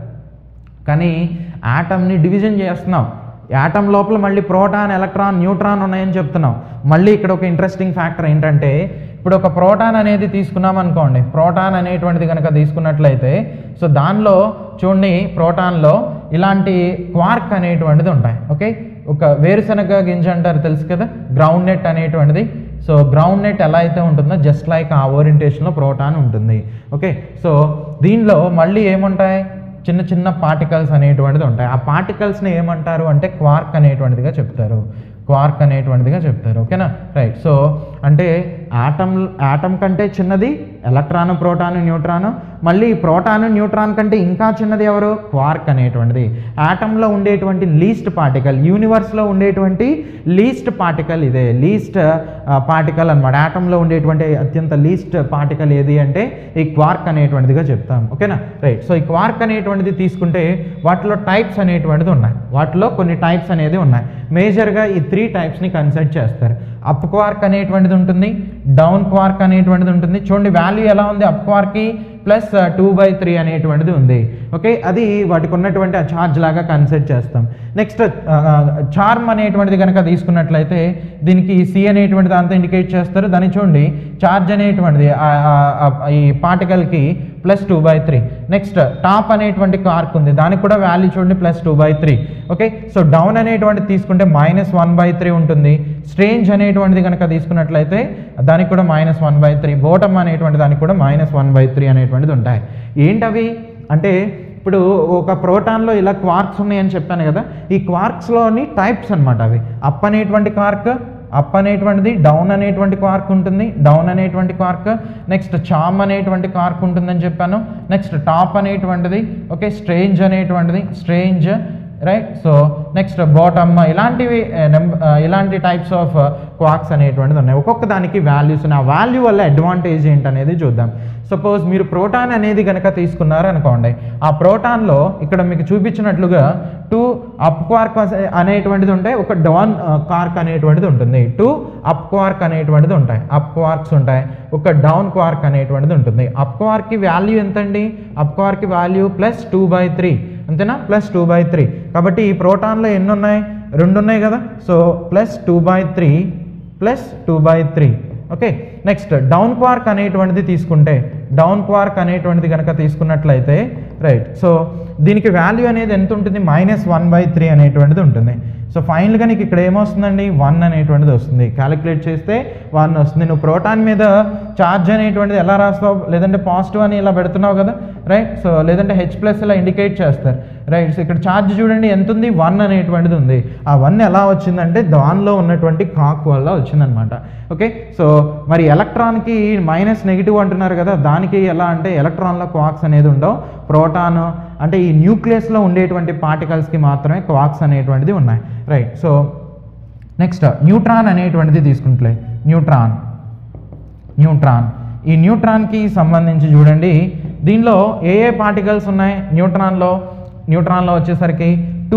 కానీ ఆటమ్ని డివిజన్ చేస్తున్నాం. యాటమ్ లోపల మళ్ళీ ప్రోటాన్, ఎలక్ట్రాన్, న్యూట్రాన్ ఉన్నాయని చెప్తున్నాం. మళ్ళీ ఇక్కడ ఒక ఇంట్రెస్టింగ్ ఫ్యాక్టర్ ఏంటంటే ఇప్పుడు ఒక ప్రోటాన్ అనేది తీసుకున్నాం అనుకోండి, ప్రోటాన్ అనేటువంటిది కనుక తీసుకున్నట్లయితే సో దానిలో చూడండి ప్రోటాన్లో ఇలాంటి క్వార్క్ అనేటువంటిది ఉంటాయి. ఓకే, ఒక వేరుశనగ గింజ అంటారు తెలుసు కదా, గ్రౌండ్ నెట్ అనేటువంటిది. సో గ్రౌండ్ నెట్ ఎలా అయితే ఉంటుందో జస్ట్ లైక్ ఆ ఓరియంటేషన్లో ప్రోటాన్ ఉంటుంది. ఓకే, సో దీనిలో మళ్ళీ ఏముంటాయి? చిన్న చిన్న పార్టికల్స్ అనేటువంటిది ఉంటాయి. ఆ పార్టికల్స్ని ఏమంటారు అంటే క్వార్క్ అనేటువంటిదిగా చెప్తారు. క్వార్క్ అనేటువంటిదిగా చెప్తారు. ఓకేనా, రైట్. సో అంటే ఆటమ్ కంటే చిన్నది ఎలక్ట్రాన్, ప్రోటాన్, న్యూట్రాన్. మళ్ళీ ప్రోటాన్, న్యూట్రాన్ కంటే ఇంకా చిన్నది ఎవరు? క్వార్క్ అనేటువంటిది. ఆటంలో ఉండేటువంటి లీస్ట్ పార్టికల్, యూనివర్స్లో ఉండేటువంటి లీస్ట్ పార్టికల్ ఇదే, లీస్ట్ పార్టికల్ అనమాట. ఆటంలో ఉండేటువంటి అత్యంత లీస్ట్ పార్టికల్ ఏది అంటే ఈ క్వార్క్ అనేటువంటిదిగా చెప్తాం. ఓకేనా, రైట్. సో ఈ క్వార్క్ అనేటువంటిది తీసుకుంటే వాటిలో టైప్స్ అనేటువంటిది ఉన్నాయి. వాటిలో కొన్ని టైప్స్ అనేది ఉన్నాయి. మేజర్గా ఈ 3 టైప్స్ని కన్సిడర్ చేస్తారు. అప్ క్వార్క్ అనేటువంటిది ఉంటుంది, డౌన్ క్వార్క్ అనేటువంటిది ఉంటుంది. చూడండి వాల్యూ ఎలా ఉంది? అప్ క్వార్క్కి ప్లస్ 2/3 అనేటువంటిది ఉంది. ఓకే, అది వాటికి ఉన్నటువంటి ఆ ఛార్జ్ లాగా కన్సిడర్ చేస్తాం. నెక్స్ట్ చార్మ్ అనేటువంటిది కనుక తీసుకున్నట్లయితే దీనికి సి అనేటువంటిది అంతా ఇండికేట్ చేస్తారు. దాన్ని చూడండి ఛార్జ్ అనేటువంటిది ఈ పార్టికల్కి ప్లస్ 2/3. నెక్స్ట్ టాప్ అనేటువంటి క్వార్క్ ఉంది, దానికి కూడా వాల్యూ చూడండి ప్లస్ 2/3. ఓకే, సో డౌన్ అనేటువంటిది తీసుకుంటే -1/3 ఉంటుంది. స్ట్రేంజ్ అనేటువంటిది కనుక తీసుకున్నట్లయితే దానికి కూడా -1/3. బోటమ్ అనేటువంటి దానికి కూడా -1/3 అనేటువంటిది ఉంటాయి. ఏంటవి అంటే ఇప్పుడు ఒక ప్రోటాన్లో ఇలా క్వార్క్స్ ఉన్నాయని చెప్పాను కదా, ఈ క్వార్క్స్లోని టైప్స్ అనమాట అవి. అప్ అనేటువంటి క్వార్క్, అప్ అనేటువంటిది, డౌన్ అనేటువంటి క్వార్క్ ఉంటుంది, డౌన్ అనేటువంటి క్వార్క్. నెక్స్ట్ చామ్ అనేటువంటి క్వార్క్ ఉంటుందని చెప్పాను. నెక్స్ట్ టాప్ అనేటువంటిది, ఓకే, స్ట్రేంజ్ అనేటువంటిది, strange, right. So next bottom, ఇలాంటి టైప్స్ ఆఫ్ క్వార్క్స్ అనేటువంటిది ఉన్నాయి. ఒక్కొక్క దానికి వాల్యూస్ ఉన్నాయి. ఆ వాల్యూ వల్ల అడ్వాంటేజ్ ఏంటనేది చూద్దాం. సపోజ్ మీరు ప్రోటాన్ అనేది కనుక తీసుకున్నారనుకోండి, ఆ ప్రోటాన్లో ఇక్కడ మీకు చూపించినట్లుగా 2 అప్ క్వార్క్ అనేటువంటిది ఉంటాయి, ఒక డౌన్ క్వార్క్ అనేటువంటిది ఉంటుంది. 2 అప్ క్వార్క్ అనేటువంటిది ఉంటాయి, అప్ క్వార్క్స్ ఉంటాయి, ఒక డౌన్ క్వార్క్ అనేటువంటిది ఉంటుంది. అప్ క్వార్క్కి వాల్యూ ఎంతండి? అప్ క్వార్క్కి వాల్యూ ప్లస్ 2/3, అంతేనా? ప్లస్ 2/3. కాబట్టి ఈ ప్రోటాన్లో ఎన్ని ఉన్నాయి? 2 ఉన్నాయి కదా. So plus 2/3 plus 2/3. Okay, next down quark అనేటువంటిది తీసుకుంటే, డౌన్ క్వార్క్ అనేటువంటిది కనుక తీసుకున్నట్లయితే రైట్, సో దీనికి వాల్యూ అనేది ఎంత ఉంటుంది? -1/3 అనేటువంటిది ఉంటుంది. సో ఫైనల్గా నీకు ఇక్కడ ఏమొస్తుందండి? 1 అనేటువంటిది వస్తుంది. క్యాలిక్యులేట్ చేస్తే 1 వస్తుంది. నువ్వు ప్రోటాన్ మీద ఛార్జ్ అనేటువంటిది ఎలా రాస్తావు? లేదంటే పాజిటివ్ అని ఇలా పెడుతున్నావు కదా, రైట్. సో లేదంటే H+ ఇలా ఇండికేట్ చేస్తారు, రైట్. సో ఇక్కడ ఛార్జ్ చూడండి ఎంత ఉంది? 1 అనేటువంటిది ఉంది. ఆ 1 ఎలా వచ్చిందంటే దానిలో ఉన్నటువంటి కాక్ వల్ల వచ్చిందనమాట. ఓకే, సో మరి ఎలక్ట్రాన్కి మైనస్ నెగిటివ్ అంటున్నారు కదా, దానికి ఎలా అంటే ఎలక్ట్రాన్లో క్వార్క్స్ అనేది ఉండవు. ప్రోటాన్, అంటే ఈ న్యూక్లియస్లో ఉండేటువంటి పార్టికల్స్కి మాత్రమే క్వార్క్స్ అనేటువంటిది ఉన్నాయి. రైట్. సో నెక్స్ట్ న్యూట్రాన్ అనేటువంటిది తీసుకుంటే న్యూట్రాన్ ఈ న్యూట్రాన్కి సంబంధించి చూడండి, దీనిలో ఏ ఏ పార్టికల్స్ ఉన్నాయి న్యూట్రాన్లో వచ్చేసరికి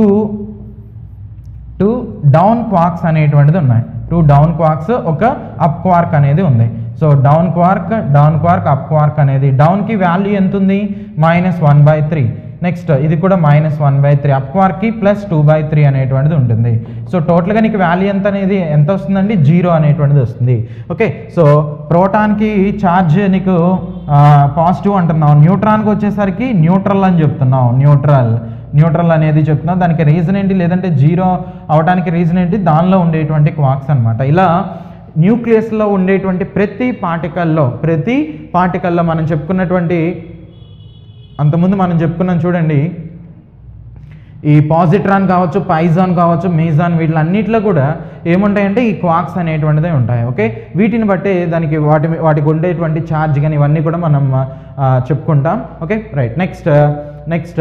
టూ డౌన్ క్వార్క్స్ అనేటువంటిది ఉన్నాయి. 2 డౌన్ క్వార్క్స్, ఒక అప్ క్వార్క్ అనేది ఉంది. So down quark up quark అనేది, డౌన్కి వాల్యూ ఎంత ఉంది -1/3. నెక్స్ట్ ఇది కూడా -1/3, అప్ క్వార్క్కి +2/3 అనేటువంటిది ఉంటుంది. సో టోటల్గా నీకు వాల్యూ ఎంత వస్తుందండి 0 అనేటువంటిది వస్తుంది. ఓకే. సో ప్రోటాన్కి ఛార్జ్ నీకు పాజిటివ్ అంటున్నావు, న్యూట్రాన్కి వచ్చేసరికి న్యూట్రల్ అని చెప్తున్నావు. న్యూట్రల్ అనేది చెప్తున్నావు. దానికి రీజన్ ఏంటి, లేదంటే 0 అవడానికి రీజన్ ఏంటి, దానిలో ఉండేటువంటి క్వార్క్స్ అనమాట. ఇలా న్యూక్లియస్లో ఉండేటువంటి ప్రతి పార్టికల్లో మనం చెప్పుకున్నటువంటి అంతకుముందు మనం చెప్పుకున్నాం చూడండి, ఈ పాజిట్రాన్ కావచ్చు, పైజాన్ కావచ్చు, మీజాన్, వీటిలన్నిటిలో కూడా ఏముంటాయంటే ఈ క్వార్క్స్ అనేటువంటిదే ఉంటాయి. ఓకే. వీటిని బట్టి దానికి వాటికి ఉండేటువంటి ఛార్జ్ కానీ ఇవన్నీ కూడా మనం చెప్పుకుంటాం. Okay. Right. Next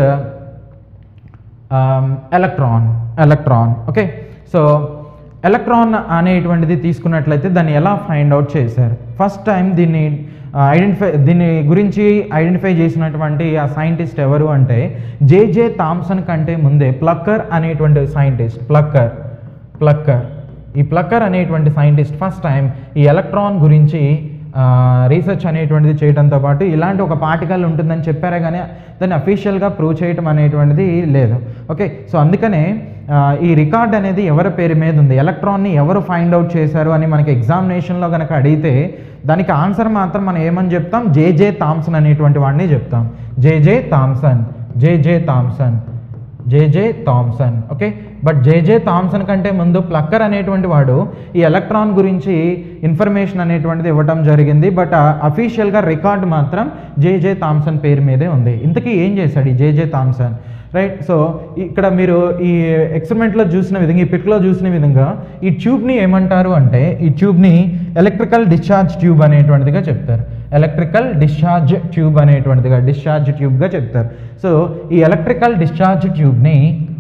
electron. Okay. So electron అనేటువంటిది తీసుకున్నట్లయితే దాన్ని ఎలా ఫైండ్ అవుట్ చేశారు? ఫస్ట్ టైం దీన్ని గురించి ఐడెంటిఫై చేసినటువంటి ఆ సైంటిస్ట్ ఎవరు అంటే జేజే థామ్సన్ కంటే ముందే ప్లక్కర్ అనేటువంటి సైంటిస్ట్, ఈ ప్లక్కర్ అనేటువంటి సైంటిస్ట్ ఫస్ట్ టైం ఈ ఎలక్ట్రాన్ గురించి రీసెర్చ్ అనేటువంటిది చేయడంతో పాటు ఇలాంటి ఒక పార్టికల్ ఉంటుందని చెప్పారే కానీ దాన్ని అఫీషియల్గా ప్రూవ్ చేయటం అనేటువంటిది లేదు. ఓకే. సో అందుకనే ఈ రికార్డ్ అనేది ఎవరి పేరు మీద ఉంది, ఎలక్ట్రాన్ని ఎవరు ఫైండ్ అవుట్ చేశారు అని మనకి ఎగ్జామినేషన్లో కనుక అడిగితే దానికి ఆన్సర్ మాత్రం మనం ఏమని చెప్తాం, జేజే థామ్సన్ అనేటువంటి వాడిని చెప్తాం. J J Thomson. Okay. But J J Thomson కంటే ముందు ప్లక్కర్ అనేటువంటి వాడు ఈ ఎలక్ట్రాన్ గురించి ఇన్ఫర్మేషన్ అనేటువంటిది ఇవ్వడం జరిగింది. బట్ అఫీషియల్గా రికార్డ్ మాత్రం జేజే థామ్సన్ పేరు మీదే ఉంది. ఇంతకీ ఏం చేశాడు ఈ జేజే థామ్సన్? రైట్. సో ఇక్కడ మీరు ఈ ఎక్స్పెరిమెంట్లో చూసిన విధంగా, ఈ పిక్లో చూసిన విధంగా ఈ ట్యూబ్ని ఏమంటారు అంటే ఈ ట్యూబ్ని ఎలక్ట్రికల్ డిశ్చార్జ్ ట్యూబ్ అనేటువంటిదిగా చెప్తారు. డిశ్చార్జ్ ట్యూబ్గా చెప్తారు. సో ఈ ఎలక్ట్రికల్ డిశ్చార్జ్ ట్యూబ్ని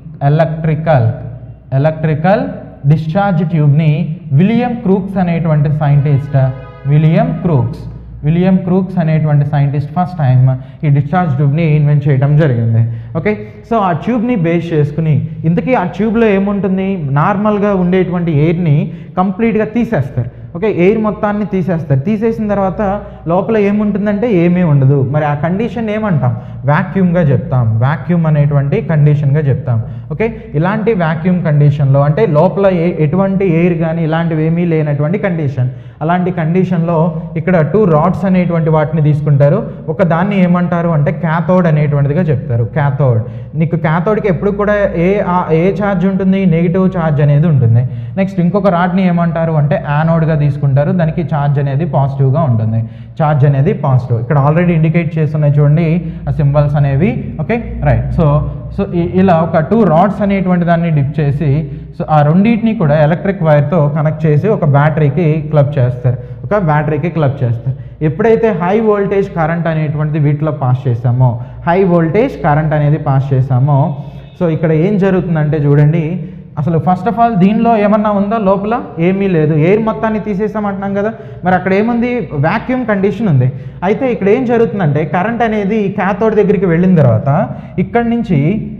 విలియం క్రూక్స్ అనేటువంటి సైంటిస్ట్ ఫస్ట్ టైం ఈ డిశ్చార్జ్ ట్యూబ్ని ఇన్వెంట్ చేయడం జరిగింది. ఓకే. సో ఆ ట్యూబ్ని బేస్ చేసుకుని ఇంతకీ ఆ ట్యూబ్లో ఏముంటుంది, నార్మల్గా ఉండేటువంటి ఎయిర్ని కంప్లీట్గా తీసేస్తారు. ఓకే. ఎయిర్ మొత్తాన్ని తీసేసిన తర్వాత లోపల ఏముంటుందంటే ఏమీ ఉండదు. మరి ఆ కండిషన్ ఏమంటాం, వ్యాక్యూమ్గా చెప్తాం. వ్యాక్యూమ్ అనేటువంటి కండిషన్గా చెప్తాం. ఓకే. ఇలాంటి వ్యాక్యూమ్ కండిషన్లో అంటే లోపల ఎటువంటి ఎయిర్ కానీ ఇలాంటివి ఏమీ లేనటువంటి కండిషన్, అలాంటి కండిషన్లో ఇక్కడ 2 రాడ్స్ అనేటువంటి వాటిని తీసుకుంటారు. ఒక దాన్ని ఏమంటారు అంటే క్యాథోడ్ అనేటువంటిదిగా చెప్తారు. నీకు క్యాథోడ్కి ఎప్పుడు కూడా ఏ ఛార్జ్ ఉంటుంది, నెగిటివ్ ఛార్జ్ అనేది ఉంటుంది. నెక్స్ట్ ఇంకొక రాడ్ని ఏమంటారు అంటే యానోడ్గా తీసుకుంటారు. దానికి ఛార్జ్ అనేది పాజిటివ్గా ఉంటుంది. ఇక్కడ ఆల్రెడీ ఇండికేట్ చేస్తున్నాయి చూడండి ఆ సింబల్స్ అనేవి. ఓకే. రైట్. సో ఇలా ఒక 2 రాడ్స్ అనేటువంటి దాన్ని డిప్ చేసి సో ఆ రెండింటిని కూడా ఎలక్ట్రిక్ వైర్తో కనెక్ట్ చేసి ఒక బ్యాటరీకి క్లబ్ చేస్తారు. ఎప్పుడైతే హై వోల్టేజ్ కరెంట్ అనేటువంటిది వీటిలో పాస్ చేసామో సో ఇక్కడ ఏం జరుగుతుందంటే చూడండి, అసలు ఫస్ట్ ఆఫ్ ఆల్ దీనిలో ఏమన్నా ఉందా, లోపల ఏమీ లేదు. ఎయిర్ మొత్తాన్ని తీసేసామంటున్నాం కదా, మరి అక్కడ ఏముంది, వ్యాక్యూమ్ కండిషన్ ఉంది. అయితే ఇక్కడ ఏం జరుగుతుందంటే కరెంట్ అనేది క్యాథోడ్ దగ్గరికి వెళ్ళిన తర్వాత ఇక్కడి నుంచి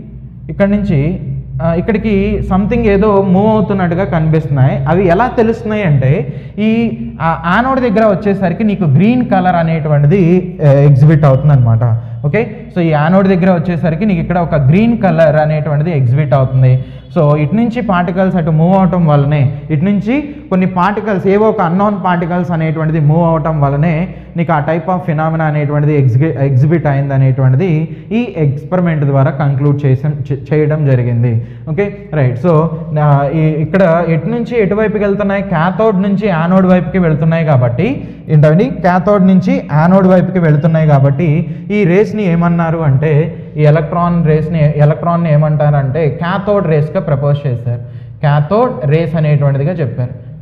ఇక్కడికి సంథింగ్ ఏదో మూవ్ అవుతున్నట్టుగా కనిపిస్తున్నాయి. అవి ఎలా తెలుస్తున్నాయి అంటే ఈ యానోడ్ దగ్గర వచ్చేసరికి నీకు గ్రీన్ కలర్ అనేటువంటిది ఎగ్జిబిట్ అవుతుంది అనమాట. ఓకే. సో ఈ యానోడ్ దగ్గర వచ్చేసరికి నీకు ఇక్కడ ఒక గ్రీన్ కలర్ అనేటువంటిది ఎగ్జిబిట్ అవుతుంది. సో ఇటు నుంచి పార్టికల్స్ అటు మూవ్ అవటం వల్లనే, ఇటు నుంచి కొన్ని పార్టికల్స్ ఏవో ఒక అన్నోన్ పార్టికల్స్ అనేటువంటిది మూవ్ అవటం వల్లనే నీకు ఆ టైప్ ఆఫ్ ఫినామినా అనేటువంటిది ఎగ్జిబిట్ అయింది అనేటువంటిది ఈ ఎక్స్పెరిమెంట్ ద్వారా కంక్లూడ్ చేయడం జరిగింది. ఓకే. రైట్. సో ఇక్కడ ఎటు నుంచి ఎటువైపుకి వెళ్తున్నాయి, క్యాథోడ్ నుంచి యానోడ్ వైపుకి వెళ్తున్నాయి కాబట్టి ఏంటండి, క్యాథోడ్ నుంచి యానోడ్ వైపుకి వెళ్తున్నాయి కాబట్టి ఈ రేస్ని ఏమన్నారు అంటే ఈ ఎలక్ట్రాన్ని ఏమంటారంటే క్యాథోడ్ రేస్గా ప్రపోజ్ చేశారు. క్యాథోడ్ రేస్ అనేటువంటిదిగా చెప్పారు.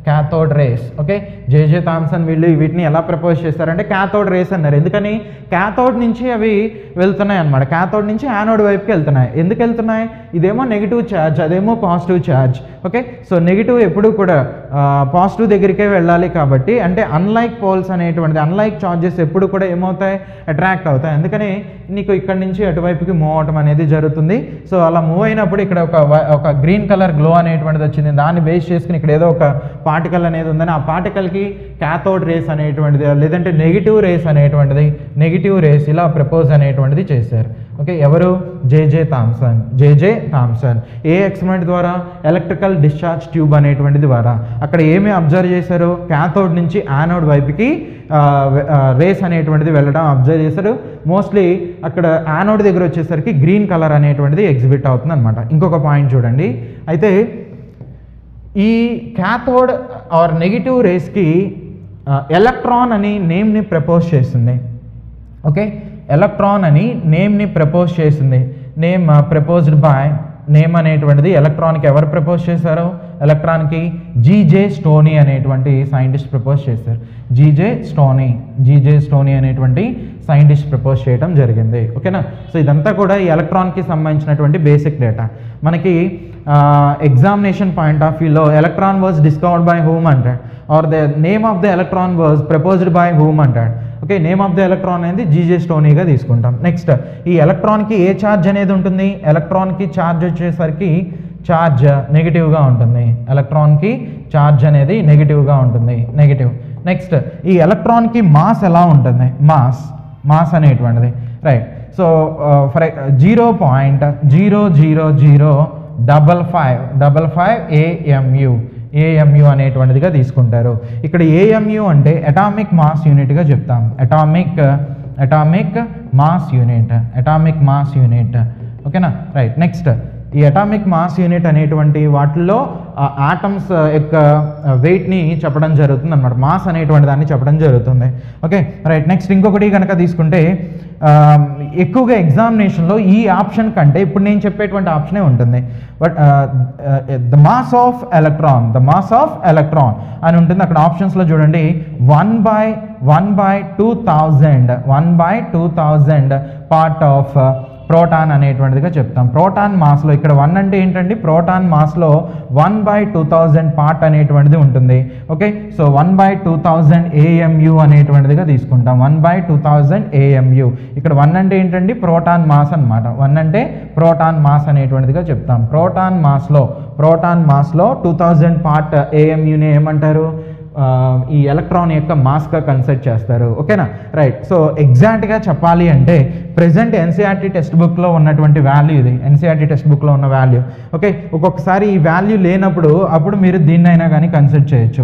Cathode rays. Okay, J J Thomson వీళ్ళు వీటిని ఎలా ప్రపోజ్ చేస్తారంటే క్యాథోడ్ రేస్ అన్నారు. ఎందుకని? క్యాథోడ్ నుంచి అవి వెళ్తున్నాయి అనమాట, క్యాథోడ్ నుంచి యానోడ్ వైపుకి వెళ్తున్నాయి. ఎందుకు వెళ్తున్నాయి? ఇదేమో నెగిటివ్ ఛార్జ్, అదేమో positive charge. Okay, so negative ఎప్పుడు కూడా పాజిటివ్ దగ్గరికే వెళ్ళాలి కాబట్టి, అంటే అన్లైక్ పోల్స్ అనేటువంటిది, అన్లైక్ ఛార్జెస్ ఎప్పుడు కూడా ఏమవుతాయి? అట్రాక్ట్ అవుతాయి. అందుకని నీకు ఇక్కడ నుంచి అటువైపుకి మూవ్ అవటం అనేది జరుగుతుంది. సో అలా మూవ్ అయినప్పుడు ఇక్కడ ఒక గ్రీన్ కలర్ గ్లో అనేటువంటిది వచ్చింది. దాన్ని బేస్ చేసుకుని ఇక్కడ ఏదో ఒక పార్టికల్ అనేది ఉందని, ఆ పార్టికల్కి క్యాథోడ్ రేస్ అనేటువంటిది, లేదంటే నెగిటివ్ రేస్ అనేటువంటిది, నెగిటివ్ రేస్ ఇలా ప్రపోజ్ అనేటువంటిది చేశారు. ఓకే, ఎవరు? J J Thomson. ఏ ఎక్స్పెరిమెంట్ ద్వారా? ఎలక్ట్రికల్ డిశ్చార్జ్ ట్యూబ్ అనేటువంటిది ద్వారా. అక్కడ ఏమి అబ్జర్వ్ చేశారు? క్యాథోడ్ నుంచి యానోడ్ వైపుకి రేస్ అనేటువంటిది వెళ్ళడం అబ్జర్వ్ చేశారు. మోస్ట్లీ అక్కడ యానోడ్ దగ్గర వచ్చేసరికి గ్రీన్ కలర్ అనేటువంటిది ఎగ్జిబిట్ అవుతుంది అనమాట. ఇంకొక పాయింట్ చూడండి, అయితే ఈ క్యాథోడ్ ఆర్ నెగిటివ్ రేస్కి ఎలక్ట్రాన్ అని నేమ్ని ప్రపోజ్ చేస్తుంది. ఓకే, ఎలక్ట్రాన్ అని నేమ్ని ప్రపోజ్ చేసింది. నేమ్ ప్రపోజ్డ్ బై, నేమ్ అనేటువంటిది ఎలక్ట్రాన్కి ఎవరు ప్రపోజ్ చేశారు? ఎలక్ట్రాన్కి జీజే స్టోనీ అనేటువంటి సైంటిస్ట్ ప్రపోజ్ చేశారు. జీజే స్టోనీ అనేటువంటి సైంటిస్ట్ ప్రపోజ్ చేయడం జరిగింది. ఓకేనా, సో ఇదంతా కూడా ఈ ఎలక్ట్రాన్కి సంబంధించినటువంటి బేసిక్ డేటా. మనకి ఎగ్జామినేషన్ పాయింట్ ఆఫ్ వ్యూలో electron was discovered by whom అంటాడు, or the name of the electron was proposed by whom అంటాడు. Okay, name of the electron అనేది జీజే స్టోనీగా తీసుకుంటాం. నెక్స్ట్, ఈ ఎలక్ట్రాన్కి ఏ ఛార్జ్ అనేది ఉంటుంది? ఎలక్ట్రాన్కి ఛార్జ్ వచ్చేసరికి ఛార్జ్ నెగిటివ్గా ఉంటుంది. ఎలక్ట్రాన్కి ఛార్జ్ అనేది నెగిటివ్గా ఉంటుంది, నెగిటివ్. నెక్స్ట్, ఈ ఎలక్ట్రాన్కి మాస్ ఎలా ఉంటుంది? మాస్ అనేటువంటిది, రైట్. సో ఫర్ 0.00055 AMU అనేటువంటిదిగా తీసుకుంటారు. ఇక్కడ AMU అంటే అటామిక్ మాస్ యూనిట్గా చెప్తాం. Atomic mass unit. ఓకేనా, రైట్. నెక్స్ట్, ఈ అటామిక్ మాస్ యూనిట్ అనేటువంటి వాటిల్లో ఆటమ్స్ యొక్క వెయిట్ని చెప్పడం జరుగుతుంది అనమాట. మాస్ అనేటువంటి దాన్ని చెప్పడం జరుగుతుంది. Okay, right. నెక్స్ట్, ఇంకొకటి కనుక తీసుకుంటే ఎక్కువగా ఎగ్జామినేషన్లో ఈ ఆప్షన్ కంటే ఇప్పుడు నేను చెప్పేటువంటి ఆప్షనే ఉంటుంది. But the mass of electron అని ఉంటుంది. అక్కడ ఆప్షన్స్లో చూడండి, 1/2000 పార్ట్ ఆఫ్ ప్రోటాన్ అనేటువంటిదిగా చెప్తాం. ప్రోటాన్ మాస్లో ఇక్కడ 1 అంటే ఏంటండి? ప్రోటాన్ మాస్లో 1/2000 పార్ట్ అనేటువంటిది ఉంటుంది. ఓకే, సో 1/2000 AMU అనేటువంటిదిగా తీసుకుంటాం. 1/2000 AMU. ఇక్కడ 1 అంటే ఏంటండి? ప్రోటాన్ మాస్ అనమాట. 1 అంటే ప్రోటాన్ మాస్ అనేటువంటిదిగా చెప్తాం. ప్రోటాన్ మాస్లో 2000 పార్ట్ AMUని ఏమంటారు? ఈ ఎలక్ట్రాన్ యొక్క మాస్గా కన్సిడర్ చేస్తారు. ఓకేనా, రైట్. సో ఎగ్జాక్ట్గా చెప్పాలి అంటే ప్రెజెంట్ NCERT టెక్స్ట్ బుక్లో ఉన్నటువంటి వాల్యూ ఇది, NCERT టెక్స్ట్ బుక్లో ఉన్న వాల్యూ. ఓకే, ఒక్కొక్కసారి ఈ వాల్యూ లేనప్పుడు అప్పుడు మీరు దీన్నైనా కానీ కన్సిడర్ చేయొచ్చు.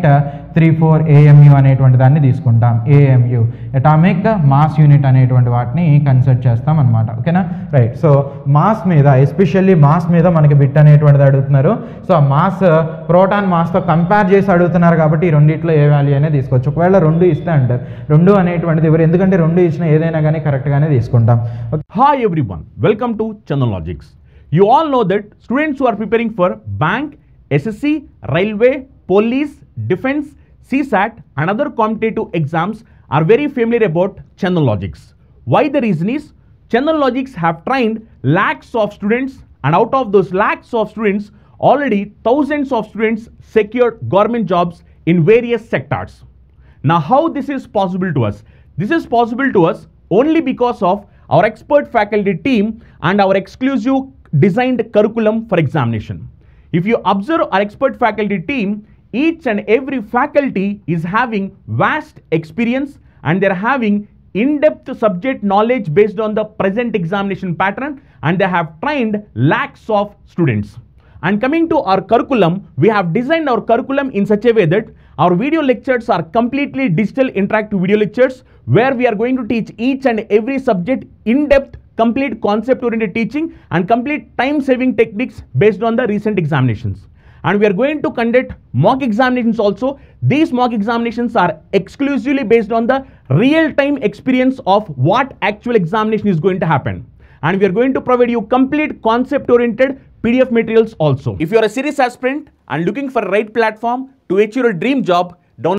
1834 AMU అనేటువంటి దాన్ని తీసుకుంటాం. AMU అటామిక్ మాస్ యూనిట్ అనేటువంటి వాటిని కన్సిడర్ చేస్తాం అనమాట. ఓకేనా, రైట్. సో మాస్ మీద, ఎస్పెషల్లీ మాస్ మీద మనకి బిట్ అనేటువంటిది అడుగుతున్నారు. సో ఆ మాస్ ప్రోటాన్ మాస్తో కంపేర్ చేసి అడుగుతున్నారు కాబట్టి ఈ రెండిట్లో ఏ వాల్యూ అనేది తీసుకోవచ్చు. ఒకవేళ 2 ఇస్తే అంటారు, 2 అనేటువంటిది ఎవరు, ఎందుకంటే 2 ఇచ్చిన ఏదైనా కానీ కరెక్ట్గానే తీసుకుంటాం. Hi everyone, welcome to Chandanlogics. You all know that students who are preparing for bank, SSC, railway, police, defense, CSAT and other competitive exams are very familiar about Chandanlogics. Why? The reason is Chandanlogics have trained lakhs of students, and out of those lakhs of students, already thousands of students secured government jobs in various sectors. Now how this is possible to us? This is possible to us only because of our expert faculty team and our exclusive designed curriculum for examination. If you observe our expert faculty team, each and every faculty is having vast experience and they're having in-depth subject knowledge based on the present examination pattern, and they have trained lakhs of students. And coming to our curriculum, we have designed our curriculum in such a way that our video lectures are completely digital interactive video lectures where we are going to teach each and every subject in depth, complete concept oriented teaching and complete time saving techniques based on the recent examinations. And we are going to conduct mock examinations also. These mock examinations are exclusively based on the real time experience of what actual examination is going to happen. And we are going to provide you complete concept oriented PDF materials also. If you are a serious aspirant and looking for right platform to achieve your dream job,